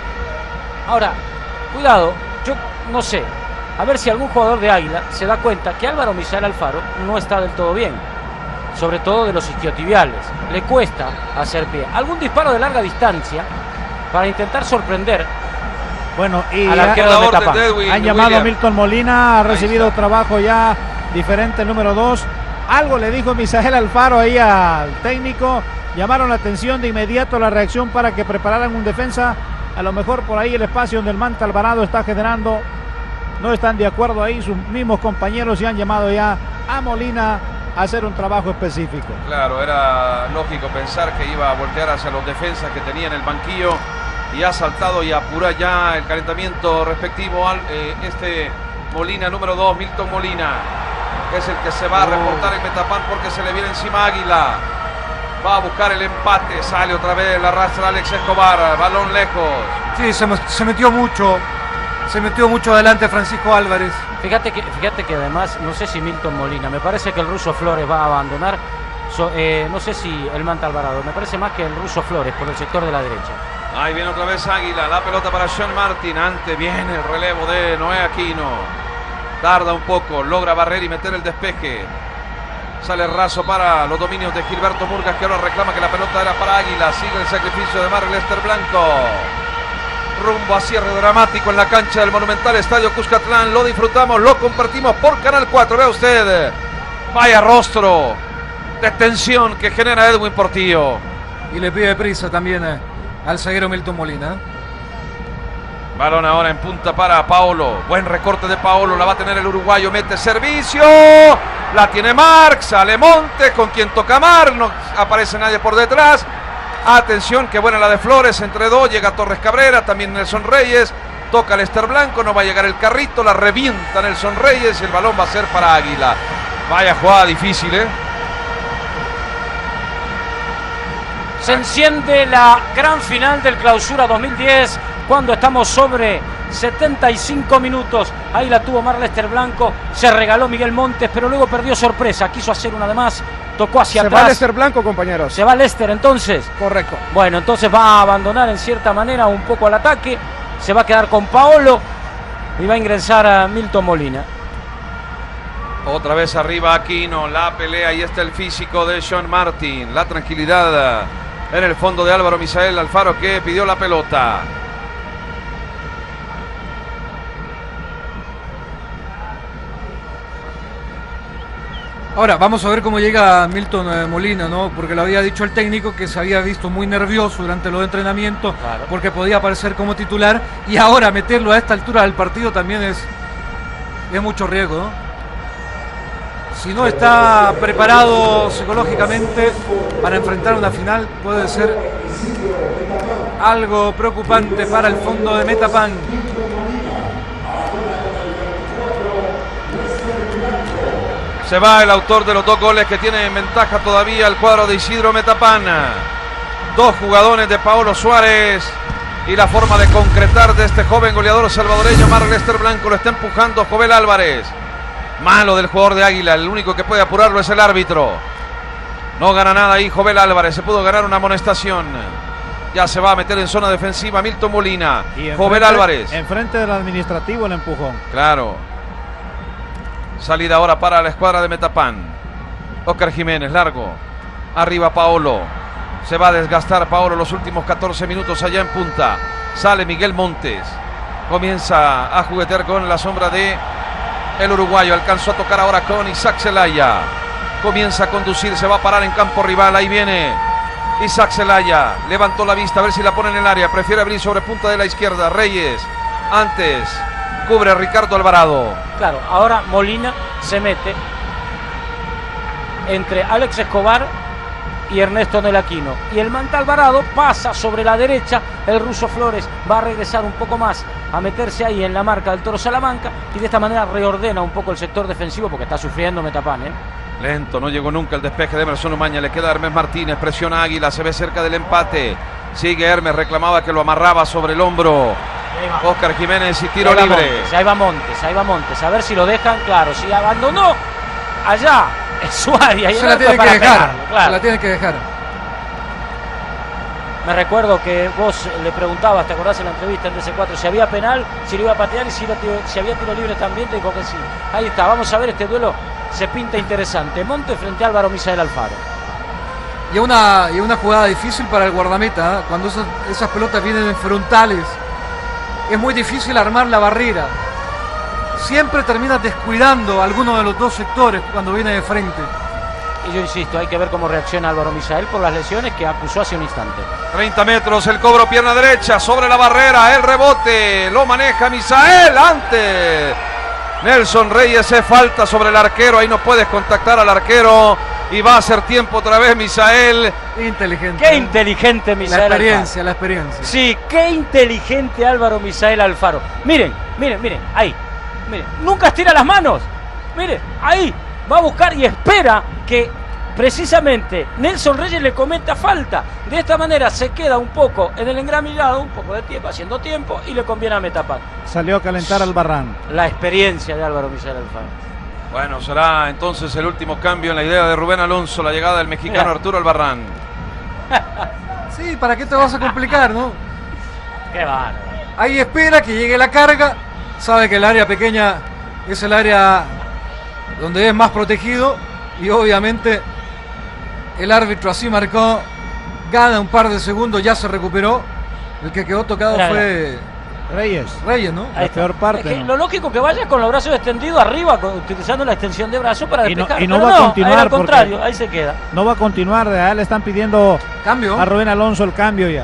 Ahora, cuidado, yo no sé. A ver si algún jugador de Águila se da cuenta que Álvaro Misael Alfaro no está del todo bien. Sobre todo de los isquiotibiales. Le cuesta hacer pie. Algún disparo de larga distancia para intentar sorprender. Bueno, y al arquero de Metapan. Han llamado a Milton Molina, ha recibido trabajo ya diferente, el número dos. Algo le dijo Misael Alfaro ahí al técnico. Llamaron la atención de inmediato la reacción para que prepararan un defensa. A lo mejor por ahí el espacio donde el Manta Alvarado está generando. No están de acuerdo ahí sus mismos compañeros y han llamado ya a Molina a hacer un trabajo específico. Claro, era lógico pensar que iba a voltear hacia los defensas que tenía en el banquillo y ha saltado y apura ya el calentamiento respectivo al eh, este Molina número dos, Milton Molina, que es el que se va a reportar en Metapan porque se le viene encima Águila. Va a buscar el empate, sale otra vez, la arrastra Alex Escobar, balón lejos. Sí, se, se metió mucho. Se metió mucho adelante Francisco Álvarez. Fíjate que, fíjate que además, no sé si Milton Molina, me parece que el ruso Flores va a abandonar. So, eh, no sé si el Manta Alvarado, me parece más que el ruso Flores por el sector de la derecha. Ahí viene otra vez Águila, la pelota para Sean Martin. Antes viene el relevo de Noé Aquino. Tarda un poco, logra barrer y meter el despeje. Sale raso para los dominios de Gilberto Murgas, que ahora reclama que la pelota era para Águila. Sigue el sacrificio de Marc Lester Blanco. Rumbo a cierre dramático en la cancha del Monumental Estadio Cuscatlán. Lo disfrutamos, lo compartimos por Canal cuatro. Vea usted, vaya rostro de tensión que genera Edwin Portillo. Y le pide prisa también eh, al zaguero Milton Molina. Balón ahora en punta para Paolo. Buen recorte de Paolo, la va a tener el uruguayo. Mete servicio, la tiene Marc, sale Montes, con quien toca Marc. No aparece nadie por detrás. Atención, que buena la de Flores, entre dos, llega Torres Cabrera, también Nelson Reyes, toca Lester Blanco, no va a llegar el carrito, la revienta Nelson Reyes y el balón va a ser para Águila. Vaya jugada difícil, ¿eh? Se enciende la gran final del Clausura dos mil diez cuando estamos sobre setenta y cinco minutos. Ahí la tuvo Marc Lester Blanco, se regaló Miguel Montes, pero luego perdió sorpresa, quiso hacer una de más, tocó hacia se atrás. Se va Lester Blanco, compañeros. Se va Lester entonces. Correcto. Bueno, entonces va a abandonar en cierta manera un poco al ataque, se va a quedar con Paolo y va a ingresar a Milton Molina. Otra vez arriba Aquino, la pelea, y está el físico de Sean Martin, la tranquilidad en el fondo de Álvaro Misael Alfaro, que pidió la pelota. Ahora, vamos a ver cómo llega Milton eh, Molina, ¿no? Porque lo había dicho el técnico que se había visto muy nervioso durante los entrenamientos, claro, porque podía aparecer como titular, y ahora meterlo a esta altura del partido también es, es mucho riesgo, ¿no? Si no está preparado psicológicamente para enfrentar una final, puede ser algo preocupante para el fondo de Metapan. Se va el autor de los dos goles, que tiene en ventaja todavía el cuadro de Isidro Metapan. Dos jugadores de Paolo Suárez, y la forma de concretar de este joven goleador salvadoreño, Mark Lester Blanco, lo está empujando Jovel Álvarez. Malo del jugador de Águila, el único que puede apurarlo es el árbitro. No gana nada ahí Jovel Álvarez, se pudo ganar una amonestación. Ya se va a meter en zona defensiva Milton Molina. Jovel Álvarez. Enfrente del administrativo el empujón. Claro. Salida ahora para la escuadra de Metapan. Oscar Jiménez, largo. Arriba Paolo. Se va a desgastar Paolo los últimos catorce minutos allá en punta. Sale Miguel Montes. Comienza a juguetear con la sombra de el uruguayo. Alcanzó a tocar ahora con Isaac Zelaya. Comienza a conducir, se va a parar en campo rival. Ahí viene Isaac Zelaya. Levantó la vista a ver si la pone en el área. Prefiere abrir sobre punta de la izquierda. Reyes. Antes cubre a Ricardo Alvarado. Claro, ahora Molina se mete entre Alex Escobar y Ernesto Nelaquino, y el Manta Alvarado pasa sobre la derecha. El ruso Flores va a regresar un poco más, a meterse ahí en la marca del Toro Salamanca, y de esta manera reordena un poco el sector defensivo, porque está sufriendo Metapan, ¿eh? Lento, no llegó nunca el despeje de Emerson Umaña. Le queda a Hermes Martínez, presiona Águila, se ve cerca del empate. Sigue Hermes, reclamaba que lo amarraba sobre el hombro Oscar Jiménez, y tiro ahí libre. Montes, ahí va Montes, ahí va Montes, a ver si lo dejan. Claro, si abandonó allá en su área, y se la tiene que dejar, pegarlo, claro. Se la tiene que dejar. Me recuerdo que vos le preguntabas, ¿te acordás en la entrevista en D C cuatro, si había penal, si lo iba a patear, y si, lo, si había tiro libre también? Te dijo que sí. Ahí está, vamos a ver, este duelo se pinta interesante. Montes frente a Álvaro Misael Alfaro. Y una, y una jugada difícil para el guardameta, ¿eh? Cuando esas, esas pelotas vienen en frontales, es muy difícil armar la barrera. Siempre termina descuidando a alguno de los dos sectores cuando viene de frente. Y yo insisto, hay que ver cómo reacciona Álvaro Misael por las lesiones que acusó hace un instante. treinta metros, el cobro, pierna derecha sobre la barrera, el rebote, lo maneja Misael antes. Nelson Reyes, es falta sobre el arquero, ahí no puedes contactar al arquero, y va a hacer tiempo otra vez Misael. Inteligente. Qué inteligente Misael La experiencia, Alfaro. la experiencia. Sí, qué inteligente Álvaro Misael Alfaro. Miren, miren, miren, ahí. Miren, nunca estira las manos. Miren, ahí. Va a buscar y espera que precisamente Nelson Reyes le cometa falta. De esta manera se queda un poco en el engramillado, un poco de tiempo, haciendo tiempo, y le conviene a Metapan. Salió a calentar al Barran. La experiencia de Álvaro Misael Alfaro. Bueno, será entonces el último cambio en la idea de Rubén Alonso, la llegada del mexicano Mira. Arturo Albarrán. Sí, ¿para qué te vas a complicar, no? Qué bárbaro. Ahí espera que llegue la carga, sabe que el área pequeña es el área donde es más protegido, y obviamente el árbitro así marcó, gana un par de segundos, ya se recuperó. El que quedó tocado Mira, fue Reyes. Reyes, ¿no? La peor parte. Es que ¿no? Lo lógico que vaya con los brazos extendidos arriba, con, utilizando la extensión de brazo para despejar. Y no, y no va a continuar. Al contrario, ahí se queda. No va a continuar, de ahí le están pidiendo cambio a Rubén Alonso el cambio ya.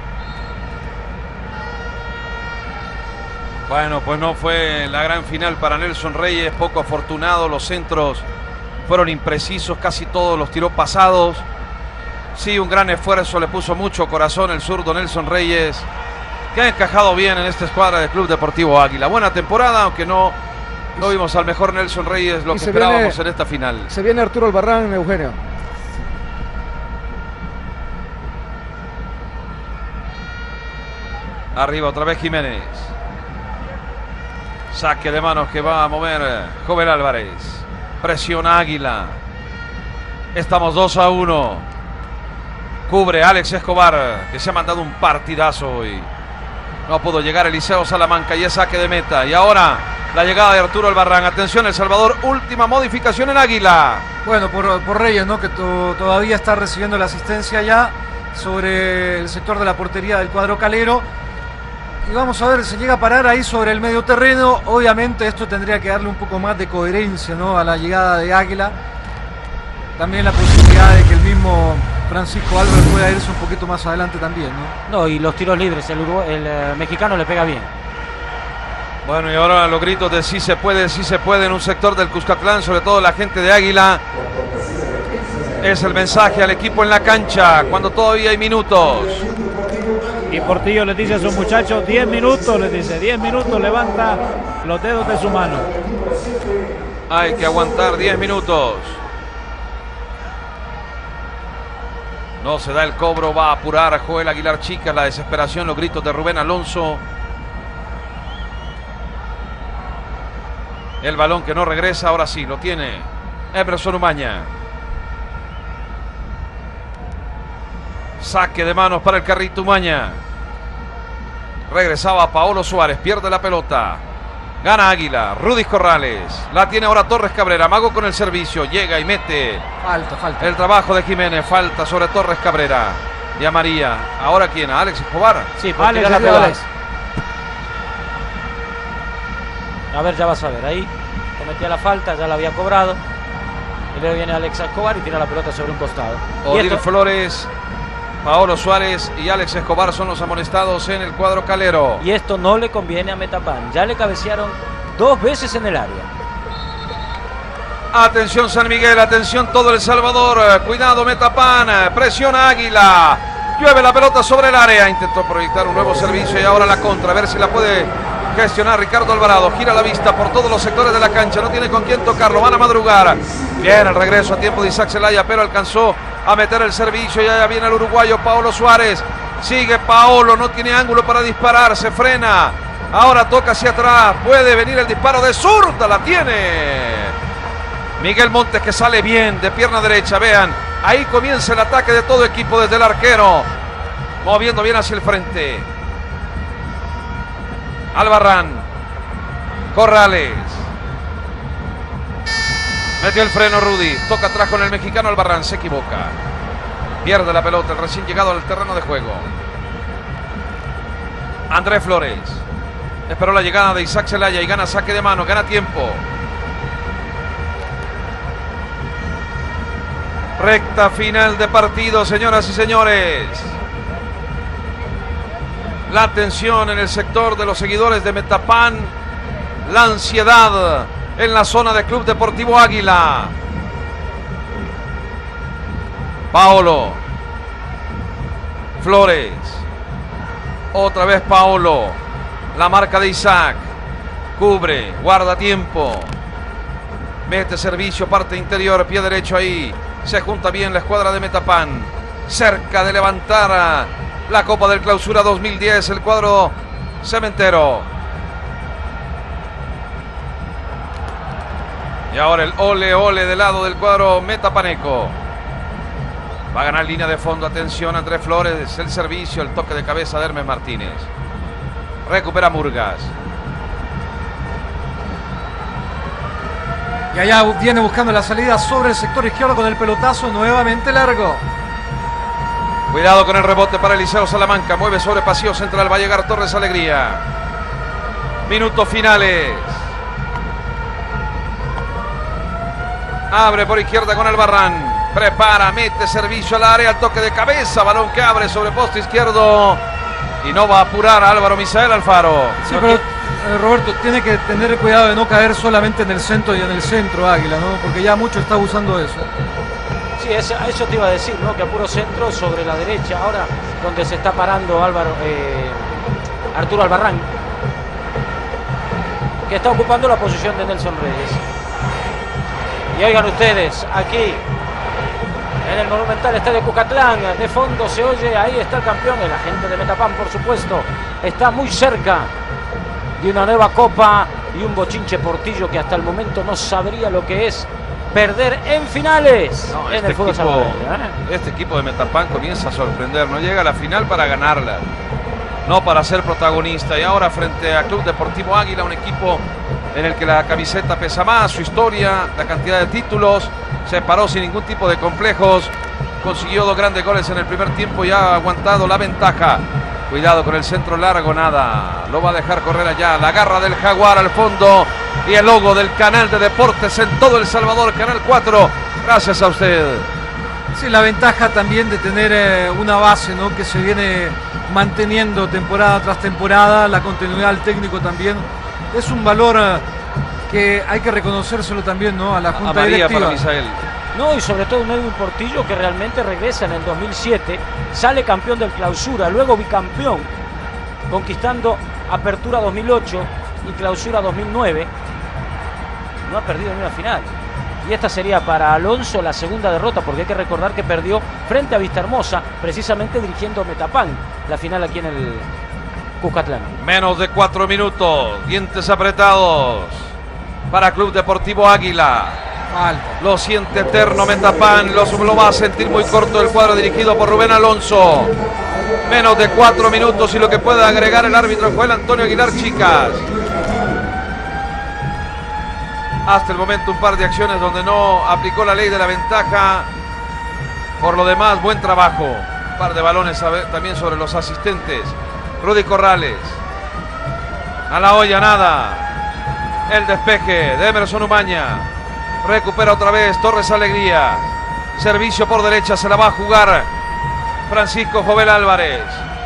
Bueno, pues no fue la gran final para Nelson Reyes, poco afortunado, los centros fueron imprecisos, casi todos los tiró pasados. Sí, un gran esfuerzo, le puso mucho corazón el zurdo Nelson Reyes, que ha encajado bien en esta escuadra del Club Deportivo Águila. Buena temporada, aunque no, no vimos al mejor Nelson Reyes lo que esperábamos viene, en esta final. Se viene Arturo Albarrán, Eugenio. Arriba otra vez Jiménez. Saque de manos que va a mover Joven Álvarez. Presiona Águila. Estamos dos a uno. Cubre Alex Escobar, que se ha mandado un partidazo hoy. No pudo llegar Eliseo Salamanca y es saque de meta. Y ahora la llegada de Arturo Albarrán. Atención, El Salvador, última modificación en Águila. Bueno, por, por Reyes, ¿no? Que to, todavía está recibiendo la asistencia ya sobre el sector de la portería del cuadro calero. Y vamos a ver, se llega a parar ahí sobre el medio terreno. Obviamente esto tendría que darle un poco más de coherencia, ¿no? A la llegada de Águila. También la posibilidad de que el mismo Francisco Álvarez pueda irse un poquito más adelante también, ¿no? No, y los tiros libres, el, Urugu el uh, mexicano le pega bien. Bueno, y ahora los gritos de sí se puede, sí se puede en un sector del Cuscatlán, sobre todo la gente de Águila. Es el mensaje al equipo en la cancha, cuando todavía hay minutos. Y Portillo les dice a sus muchachos, diez minutos, les dice, diez minutos, levanta los dedos de su mano. Hay que aguantar diez minutos. No se da el cobro, va a apurar a Joel Aguilar Chicas, la desesperación, los gritos de Rubén Alonso. El balón que no regresa, ahora sí, lo tiene Emerson Umaña. Saque de manos para el Carrito Umaña. Regresaba Paolo Suárez, pierde la pelota. Gana Águila, Rudis Corrales. La tiene ahora Torres Cabrera, Mago con el servicio, llega y mete. Falta, falta. El trabajo de Jiménez, falta sobre Torres Cabrera. Y a María. ¿Ahora quién? ¿A Alex Escobar? Sí, por Alex, tirar la pelota. Alex. A ver, ya vas a ver, ahí cometía la falta, ya la había cobrado. Y luego viene Alex Escobar y tira la pelota sobre un costado. Odil esto... Flores, Paolo Suárez y Alex Escobar son los amonestados en el cuadro calero. Y esto no le conviene a Metapan. Ya le cabecearon dos veces en el área. Atención San Miguel, atención todo El Salvador. Cuidado Metapan, presiona Águila. Llueve la pelota sobre el área. Intentó proyectar un nuevo servicio y ahora la contra. A ver si la puede gestionar Ricardo Alvarado. Gira la vista por todos los sectores de la cancha. No tiene con quién tocarlo. Van a madrugar. Bien el regreso a tiempo de Isaac Zelaya, pero alcanzó a meter el servicio. Ya viene el uruguayo Paolo Suárez. Sigue Paolo. No tiene ángulo para disparar. Se frena. Ahora toca hacia atrás. Puede venir el disparo de zurda. La tiene Miguel Montes, que sale bien de pierna derecha. Vean, ahí comienza el ataque de todo equipo desde el arquero. Moviendo bien hacia el frente. Albarrán. Corrales. Metió el freno Rudy. Toca atrás con el mexicano Albarrán. Se equivoca. Pierde la pelota el recién llegado al terreno de juego. André Flores. Esperó la llegada de Isaac Zelaya y gana saque de mano. Gana tiempo. Recta final de partido, señoras y señores. La tensión en el sector de los seguidores de Metapan. La ansiedad en la zona del Club Deportivo Águila. Paolo. Flores. Otra vez Paolo. La marca de Isaac. Cubre, guarda tiempo. Mete servicio, parte interior, pie derecho ahí. Se junta bien la escuadra de Metapan. Cerca de levantar la Copa del Clausura dos mil diez, el cuadro cementero. Y ahora el ole ole del lado del cuadro metapaneco. Va a ganar línea de fondo. Atención, Andrés Flores. El servicio, el toque de cabeza de Hermes Martínez. Recupera Murgas. Y allá viene buscando la salida sobre el sector izquierdo con el pelotazo nuevamente largo. Cuidado con el rebote para Eliseo Salamanca. Mueve sobre pasillo central. Va a llegar Torres Alegría. Minutos finales. Abre por izquierda con Albarrán. Prepara, mete servicio al área. Al toque de cabeza. Balón que abre sobre poste izquierdo. Y no va a apurar a Álvaro Misael Alfaro. Sí, pero eh, Roberto, tiene que tener cuidado de no caer solamente en el centro y en el centro Águila, ¿no? Porque ya mucho está usando eso. Sí, eso, eso te iba a decir, ¿no? Que a puro centro sobre la derecha, ahora donde se está parando Álvaro, eh, Arturo Albarrán, que está ocupando la posición de Nelson Reyes. Y oigan ustedes, aquí en el Monumental Estadio Cuscatlán, de fondo se oye, ahí está el campeón, el agente de Metapan, por supuesto, está muy cerca de una nueva copa y un bochinche Portillo que hasta el momento no sabría lo que es perder en finales no, en este el fútbol equipo, salvadoreño, ¿eh? Este equipo de Metapan comienza a sorprender, no llega a la final para ganarla. no para ser protagonista. Y ahora frente a Club Deportivo Águila, un equipo en el que la camiseta pesa más, su historia, la cantidad de títulos, se paró sin ningún tipo de complejos, consiguió dos grandes goles en el primer tiempo y ha aguantado la ventaja. Cuidado con el centro largo, nada, lo va a dejar correr allá, la garra del Jaguar al fondo y el logo del canal de deportes en todo El Salvador, Canal cuatro, gracias a usted. Sí, la ventaja también de tener eh, una base, ¿no?, que se viene manteniendo temporada tras temporada, la continuidad del técnico también, es un valor eh, que hay que reconocérselo también, ¿no?, a la Junta a María Directiva. Para Misael. No, y sobre todo un Edwin Portillo que realmente regresa en el dos mil siete, sale campeón del Clausura, luego bicampeón, conquistando Apertura dos mil ocho y Clausura dos mil nueve. No ha perdido ni una final. Y esta sería para Alonso la segunda derrota, porque hay que recordar que perdió frente a Vistahermosa, precisamente dirigiendo Metapan, la final aquí en el Cuscatlán. Menos de cuatro minutos, dientes apretados para Club Deportivo Águila. Falta. Lo siente eterno Metapan, lo, lo va a sentir muy corto el cuadro dirigido por Rubén Alonso. Menos de cuatro minutos y lo que puede agregar el árbitro Joel Antonio Aguilar, chicas. Hasta el momento un par de acciones donde no aplicó la ley de la ventaja. Por lo demás, buen trabajo. Un par de balones a ver, también sobre los asistentes. Rudy Corrales. A la olla, nada. El despeje de Emerson Umaña. Recupera otra vez Torres Alegría. Servicio por derecha, se la va a jugar Francisco Jovel Álvarez.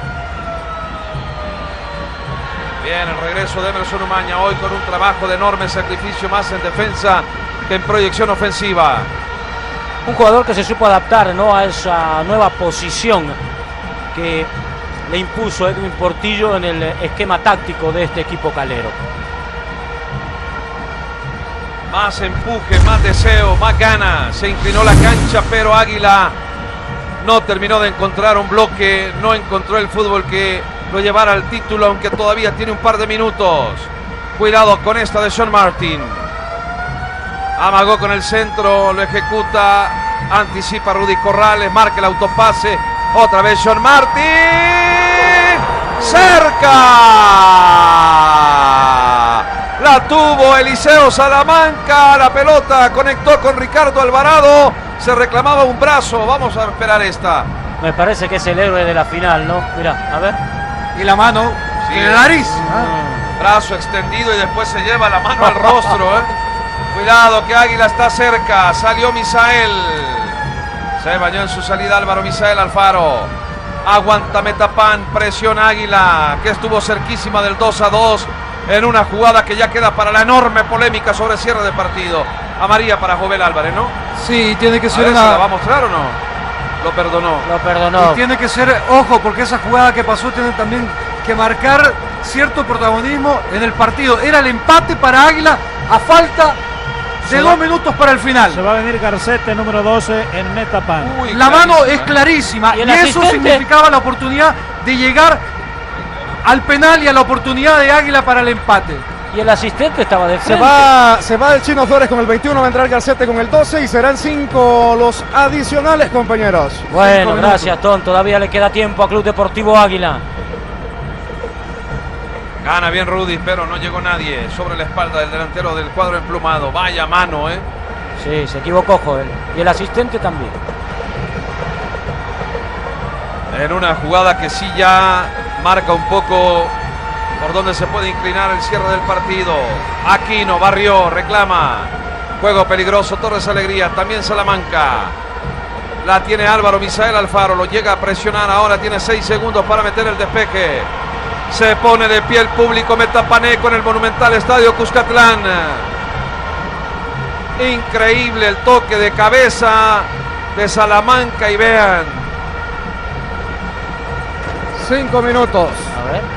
Bien, el regreso de Emerson Umaña hoy con un trabajo de enorme sacrificio, más en defensa que en proyección ofensiva. Un jugador que se supo adaptar, ¿no?, a esa nueva posición que le impuso Edwin Portillo en el esquema táctico de este equipo calero. Más empuje, más deseo, más ganas. Se inclinó la cancha, pero Águila no terminó de encontrar un bloque, no encontró el fútbol que lo llevara al título, aunque todavía tiene un par de minutos. Cuidado con esta de Sean Martin. Amagó con el centro, lo ejecuta, anticipa Rudy Corrales, marca el autopase. Otra vez Sean Martin. ¡Cerca! La tuvo Eliseo Salamanca, la pelota conectó con Ricardo Alvarado, se reclamaba un brazo, vamos a esperar esta. Me parece que es el héroe de la final, ¿no? Mira, a ver. Y la mano Sí, en la nariz. Ah. Brazo extendido y después se lleva la mano al rostro, ¿eh? Cuidado que Águila está cerca, salió Misael. Se bañó en su salida Álvaro Misael Alfaro. Aguanta Metapan, presiona Águila, que estuvo cerquísima del dos a dos. En una jugada que ya queda para la enorme polémica sobre cierre de partido. Amarilla para Jovel Álvarez, ¿no? Sí, tiene que A ser ver, ¿se una... la va a mostrar o no? Lo perdonó. Lo perdonó. Y tiene que ser, ojo, porque esa jugada que pasó tiene también que marcar cierto protagonismo en el partido. Era el empate para Águila a falta de dos minutos para el final. Se va a venir Garcete, número doce, en Metapan. Uy, La mano clarísima, es ¿eh? clarísima ¿Y y, el eso asistente? significaba la oportunidad de llegar al penal y a la oportunidad de Águila para el empate. Y el asistente estaba de Se frente. va, se va el Chino Flores con el veintiuno, va a entrar Garcete con el doce y serán cinco los adicionales, compañeros. Bueno, Cinco gracias, Tom. Todavía le queda tiempo a Club Deportivo Águila. Gana bien Rudy, pero no llegó nadie sobre la espalda del delantero del cuadro emplumado. Vaya mano, ¿eh? Sí, se equivocó Joel. Y el asistente también. En una jugada que sí ya marca un poco por donde se puede inclinar el cierre del partido. Aquino barrió, reclama. Juego peligroso, Torres Alegría, también Salamanca. La tiene Álvaro Misael Alfaro, lo llega a presionar ahora, tiene seis segundos para meter el despeje. Se pone de pie el público metapaneco en el monumental estadio Cuscatlán. Increíble el toque de cabeza de Salamanca y vean. Cinco minutos. A ver.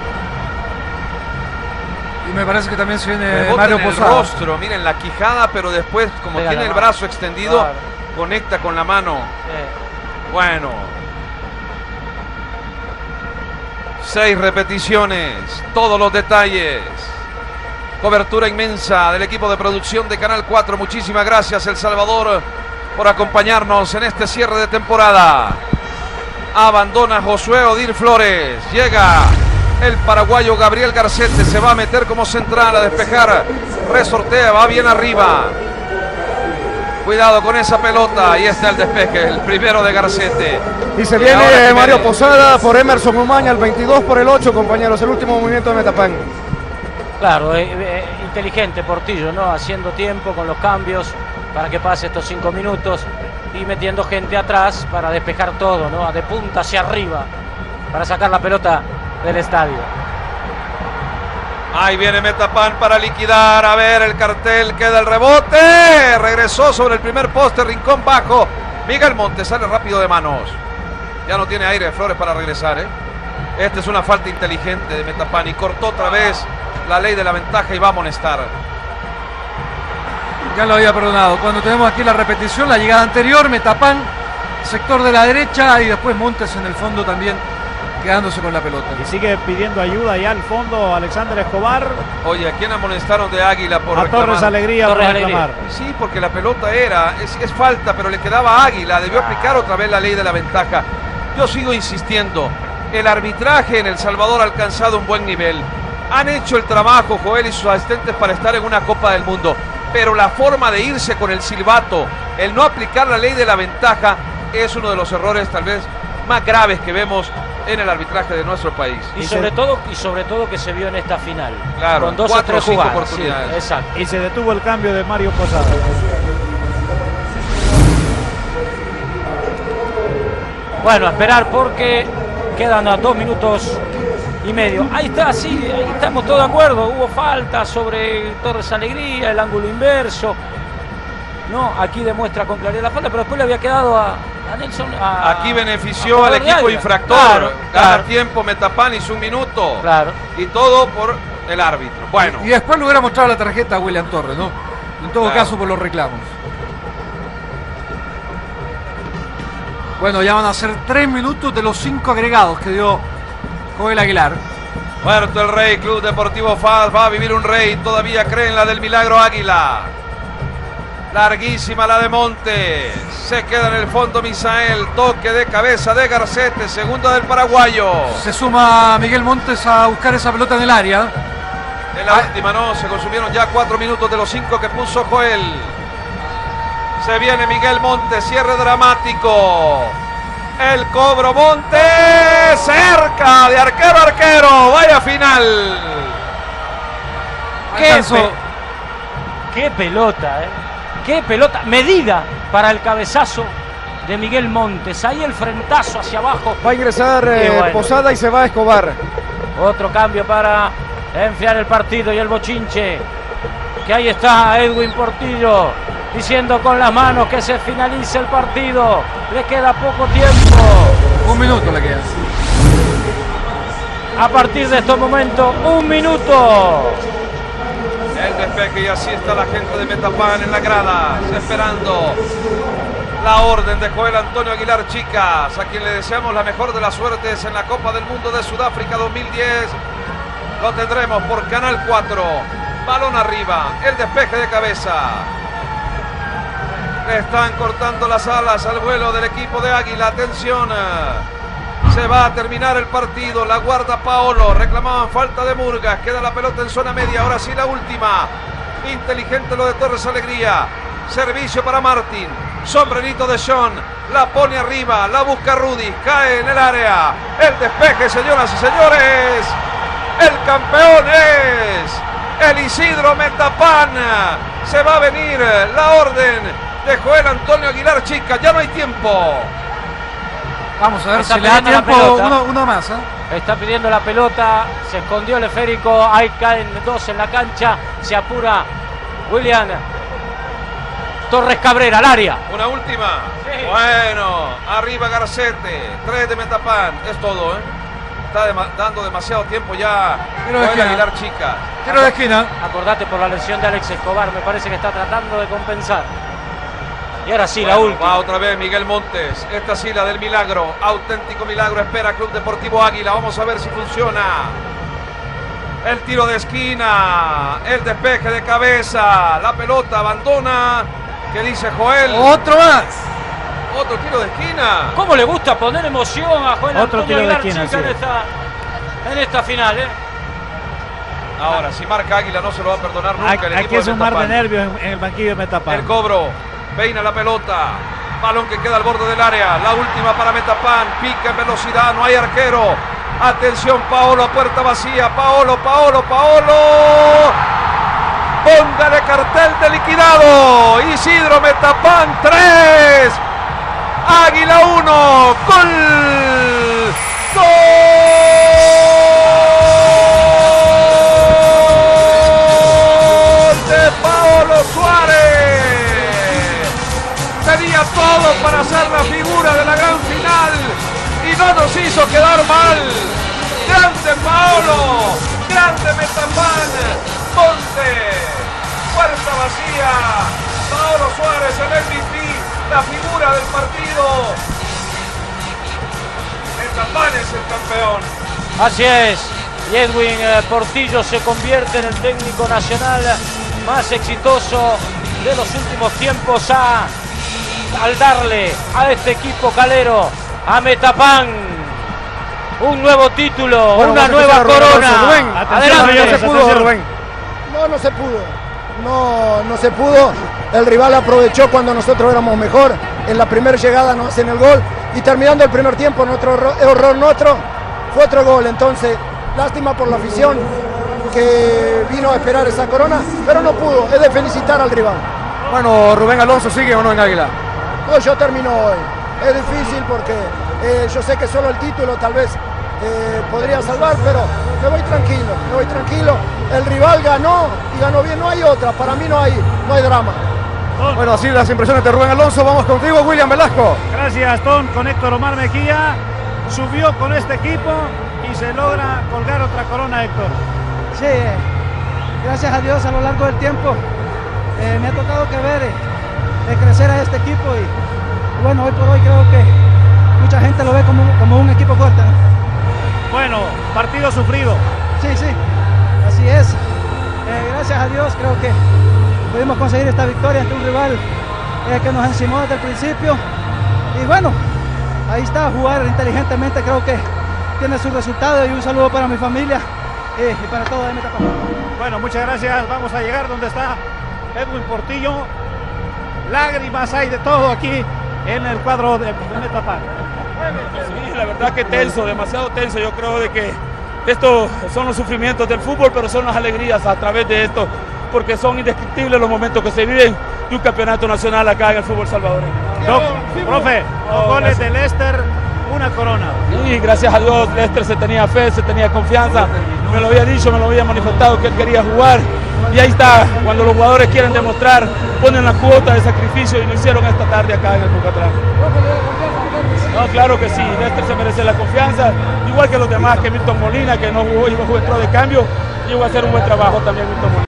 Y me parece que también se viene Rebota Mario en el Posada. rostro, miren la quijada, pero después como Pega tiene la el mano. brazo extendido, Claro. conecta con la mano. Sí. Bueno. Seis repeticiones, todos los detalles. Cobertura inmensa del equipo de producción de Canal cuatro. Muchísimas gracias, El Salvador, por acompañarnos en este cierre de temporada. Abandona Josué Odil Flores. Llega el paraguayo Gabriel Garcete. Se va a meter como central a despejar. Resortea, va bien arriba. Cuidado con esa pelota. Ahí está el despeje, el primero de Garcete. Y se Y viene ahora Mario Jiménez. Posada por Emerson Umaña, el veintidós por el ocho, compañeros. El último movimiento de Metapán. Claro, eh, eh, inteligente Portillo, ¿no? Haciendo tiempo con los cambios para que pase estos cinco minutos y metiendo gente atrás para despejar todo, ¿no? De punta hacia arriba para sacar la pelota del estadio. Ahí viene Metapán para liquidar. A ver, el cartel, queda el rebote. Regresó sobre el primer poste, rincón bajo. Miguel Montes sale rápido de manos. Ya no tiene aire Flores para regresar, ¿eh? Esta es una falta inteligente de Metapán y cortó otra vez la ley de la ventaja y va a amonestar. Ya lo había perdonado. Cuando tenemos aquí la repetición, la llegada anterior, Metapán, sector de la derecha, y después Montes en el fondo también quedándose con la pelota. Y sigue pidiendo ayuda ya al fondo Alexander Escobar. Oye, ¿a quién amonestaron de Águila por A reclamar? Torres Alegría Torres por Alegría. reclamar. Sí, porque la pelota era, es, es falta, pero le quedaba a Águila. Debió aplicar otra vez la ley de la ventaja. Yo sigo insistiendo. El arbitraje en El Salvador ha alcanzado un buen nivel. Han hecho el trabajo Joel y sus asistentes para estar en una Copa del Mundo. Pero la forma de irse con el silbato, el no aplicar la ley de la ventaja, es uno de los errores tal vez más graves que vemos en el arbitraje de nuestro país. Y Y sobre se- todo y sobre todo que se vio en esta final. Claro, con dos o cuatro o tres cinco jugadas. oportunidades. Sí, exacto. Y se detuvo el cambio de Mario Posada. Bueno, a esperar porque quedan a dos minutos y medio. Ahí está, sí, ahí estamos todos de acuerdo. Hubo falta sobre Torres Alegría, el ángulo inverso. No, aquí demuestra con claridad la falta, pero después le había quedado a, a Nelson. a- Aquí benefició a al jugador de equipo Águila. infractor. Claro, Gana claro, tiempo Metapán, hizo un minuto. claro. Y todo por el árbitro. Bueno, Y después le hubiera mostrado la tarjeta a William Torres, ¿no? En todo Claro. caso, por los reclamos. Bueno, ya van a ser tres minutos de los cinco agregados que dio Joel Aguilar. muerto el Rey, Club Deportivo F A S va a vivir un Rey. Todavía creen la del Milagro Águila. Larguísima la de Montes. Se queda en el fondo Misael. Toque de cabeza de Garcete. Segunda del paraguayo. Se suma Miguel Montes a buscar esa pelota en el área. En la última no, se consumieron ya cuatro minutos de los cinco que puso Joel. Se viene Miguel Montes, cierre dramático. El cobro Montes, cerca de arquero a arquero. Vaya final. Qué, Alcanzó. pe- qué pelota, ¿eh? Qué pelota. Medida para el cabezazo de Miguel Montes. Ahí el frentazo hacia abajo. Va a ingresar Qué eh, bueno. Posada y se va Escobar. Otro cambio para enfriar el partido y el bochinche. Que ahí está Edwin Portillo diciendo con las manos que se finalice el partido. Le queda poco tiempo. Un minuto le queda. A partir de estos momentos, un minuto. El despeje y así está la gente de Metapán en la grada, esperando la orden de Joel Antonio Aguilar Chicas, a quien le deseamos la mejor de las suertes en la Copa del Mundo de Sudáfrica dos mil diez. Lo tendremos por Canal cuatro. Balón arriba, el despeje de cabeza. Le están cortando las alas al vuelo del equipo de Águila. Atención. Se va a terminar el partido. La guarda Paolo. Reclamaban falta de Murgas. Queda la pelota en zona media. Ahora sí la última. Inteligente lo de Torres Alegría. Servicio para Martín. Sombrerito de Sean. La pone arriba. La busca Rudy. Cae en el área. El despeje, señoras y señores. El campeón es el Isidro Metapán. Se va a venir la orden de Joel Antonio Aguilar Chicas. Ya no hay tiempo. Vamos a ver Está si le da pidiendo la tiempo pelota. uno, uno más. ¿eh? Está pidiendo la pelota, se escondió el esférico, ahí caen dos en la cancha, se apura William Torres Cabrera al área. Una última. Sí. Bueno, arriba Garcete. Tres de Metapán. Es todo, ¿eh? Está dema- dando demasiado tiempo ya. Tiro de Joel esquina. Aguilar Chicas. Tiro de esquina. Acordate por la lesión de Alex Escobar, me parece que está tratando de compensar. Y ahora sí, la Bueno, última. va otra vez Miguel Montes. Esta sí, la del milagro. Auténtico milagro. Espera Club Deportivo Águila. Vamos a ver si funciona. El tiro de esquina. El despeje de cabeza. La pelota abandona. ¿Qué dice Joel? Otro más. Otro tiro de esquina. ¿Cómo le gusta poner emoción a Joel Otro Antonio tiro de Aguilar esquina, Chica sí. en esta, en esta final, ¿eh? Ahora, si marca Águila no se lo va a perdonar nunca. Hay, el hay equipo que de sumar de Metapan. nervios en, en el banquillo de Metapan. El cobro, peina la pelota, balón que queda al borde del área, la última para Metapan, pica en velocidad, no hay arquero. Atención, Paolo a puerta vacía, Paolo, Paolo, Paolo. Póngale cartel de liquidado. Isidro Metapan tres, Águila uno, gol. ¡Gol de Paolo Suárez! Tenía todo para ser la figura de la gran final y no nos hizo quedar mal. ¡Grande Paolo! ¡Grande Metapan! ¡Ponte! ¡Puerta vacía! Paolo Suárez, el M V P, la figura del partido. Metapan es el campeón. Así es. Y Edwin eh, Portillo se convierte en el técnico nacional más exitoso de los últimos tiempos a, al darle a este equipo calero, a Metapan, un nuevo título, Bueno, una vamos a nueva escuchar a Rubén corona. Alonso. Rubén, atención, no Adelante. se pudo, Rubén. No, no se pudo. No, no se pudo. El rival aprovechó cuando nosotros éramos mejor. En la primera llegada nos hacen el gol. Y terminando el primer tiempo, nuestro error, error nuestro fue otro gol. Entonces, lástima por la afición que vino a esperar esa corona, pero no pudo. Es de felicitar al rival. Bueno, Rubén Alonso, ¿sigue o no en Águila? No, yo termino hoy. Es difícil porque eh, yo sé que solo el título tal vez eh, podría salvar, pero me voy tranquilo, me voy tranquilo. El rival ganó y ganó bien, no hay otra. Para mí no hay, no hay drama. Bueno, así las impresiones de Rubén Alonso. Vamos contigo, William Velasco. Gracias, Tom, con Héctor Omar Mejía. Subió con este equipo y se logra colgar otra corona, Héctor. Sí, eh, gracias a Dios a lo largo del tiempo eh, me ha tocado que ver eh, de crecer a este equipo y, y bueno, hoy por hoy creo que mucha gente lo ve como, como un equipo fuerte, ¿no? Bueno, partido sufrido. Sí, sí, así es. Eh, gracias a Dios creo que pudimos conseguir esta victoria ante un rival eh, que nos encimó desde el principio y bueno, ahí está, jugar inteligentemente creo que tiene su resultado y un saludo para mi familia eh, y para todo de Metapan. Bueno, muchas gracias. Vamos a llegar donde está Edwin Portillo. Lágrimas hay de todo aquí en el cuadro de, de Metapan. Sí, la verdad que tenso, demasiado tenso. Yo creo de que estos son los sufrimientos del fútbol, pero son las alegrías a través de esto, porque son indescriptibles los momentos que se viven de un campeonato nacional acá en el fútbol salvadoreño. Doc, profe, dos Oh, goles gracias. de Lester, una corona. Y gracias a Dios, Lester se tenía fe, se tenía confianza, me lo había dicho, me lo había manifestado que él quería jugar. Y ahí está, cuando los jugadores quieren demostrar, ponen la cuota de sacrificio y lo hicieron esta tarde acá en el Bucatlán. No, claro que sí, Lester se merece la confianza, igual que los demás, que Milton Molina, que no jugó y entró de cambio, llegó a hacer un buen trabajo también Milton Molina.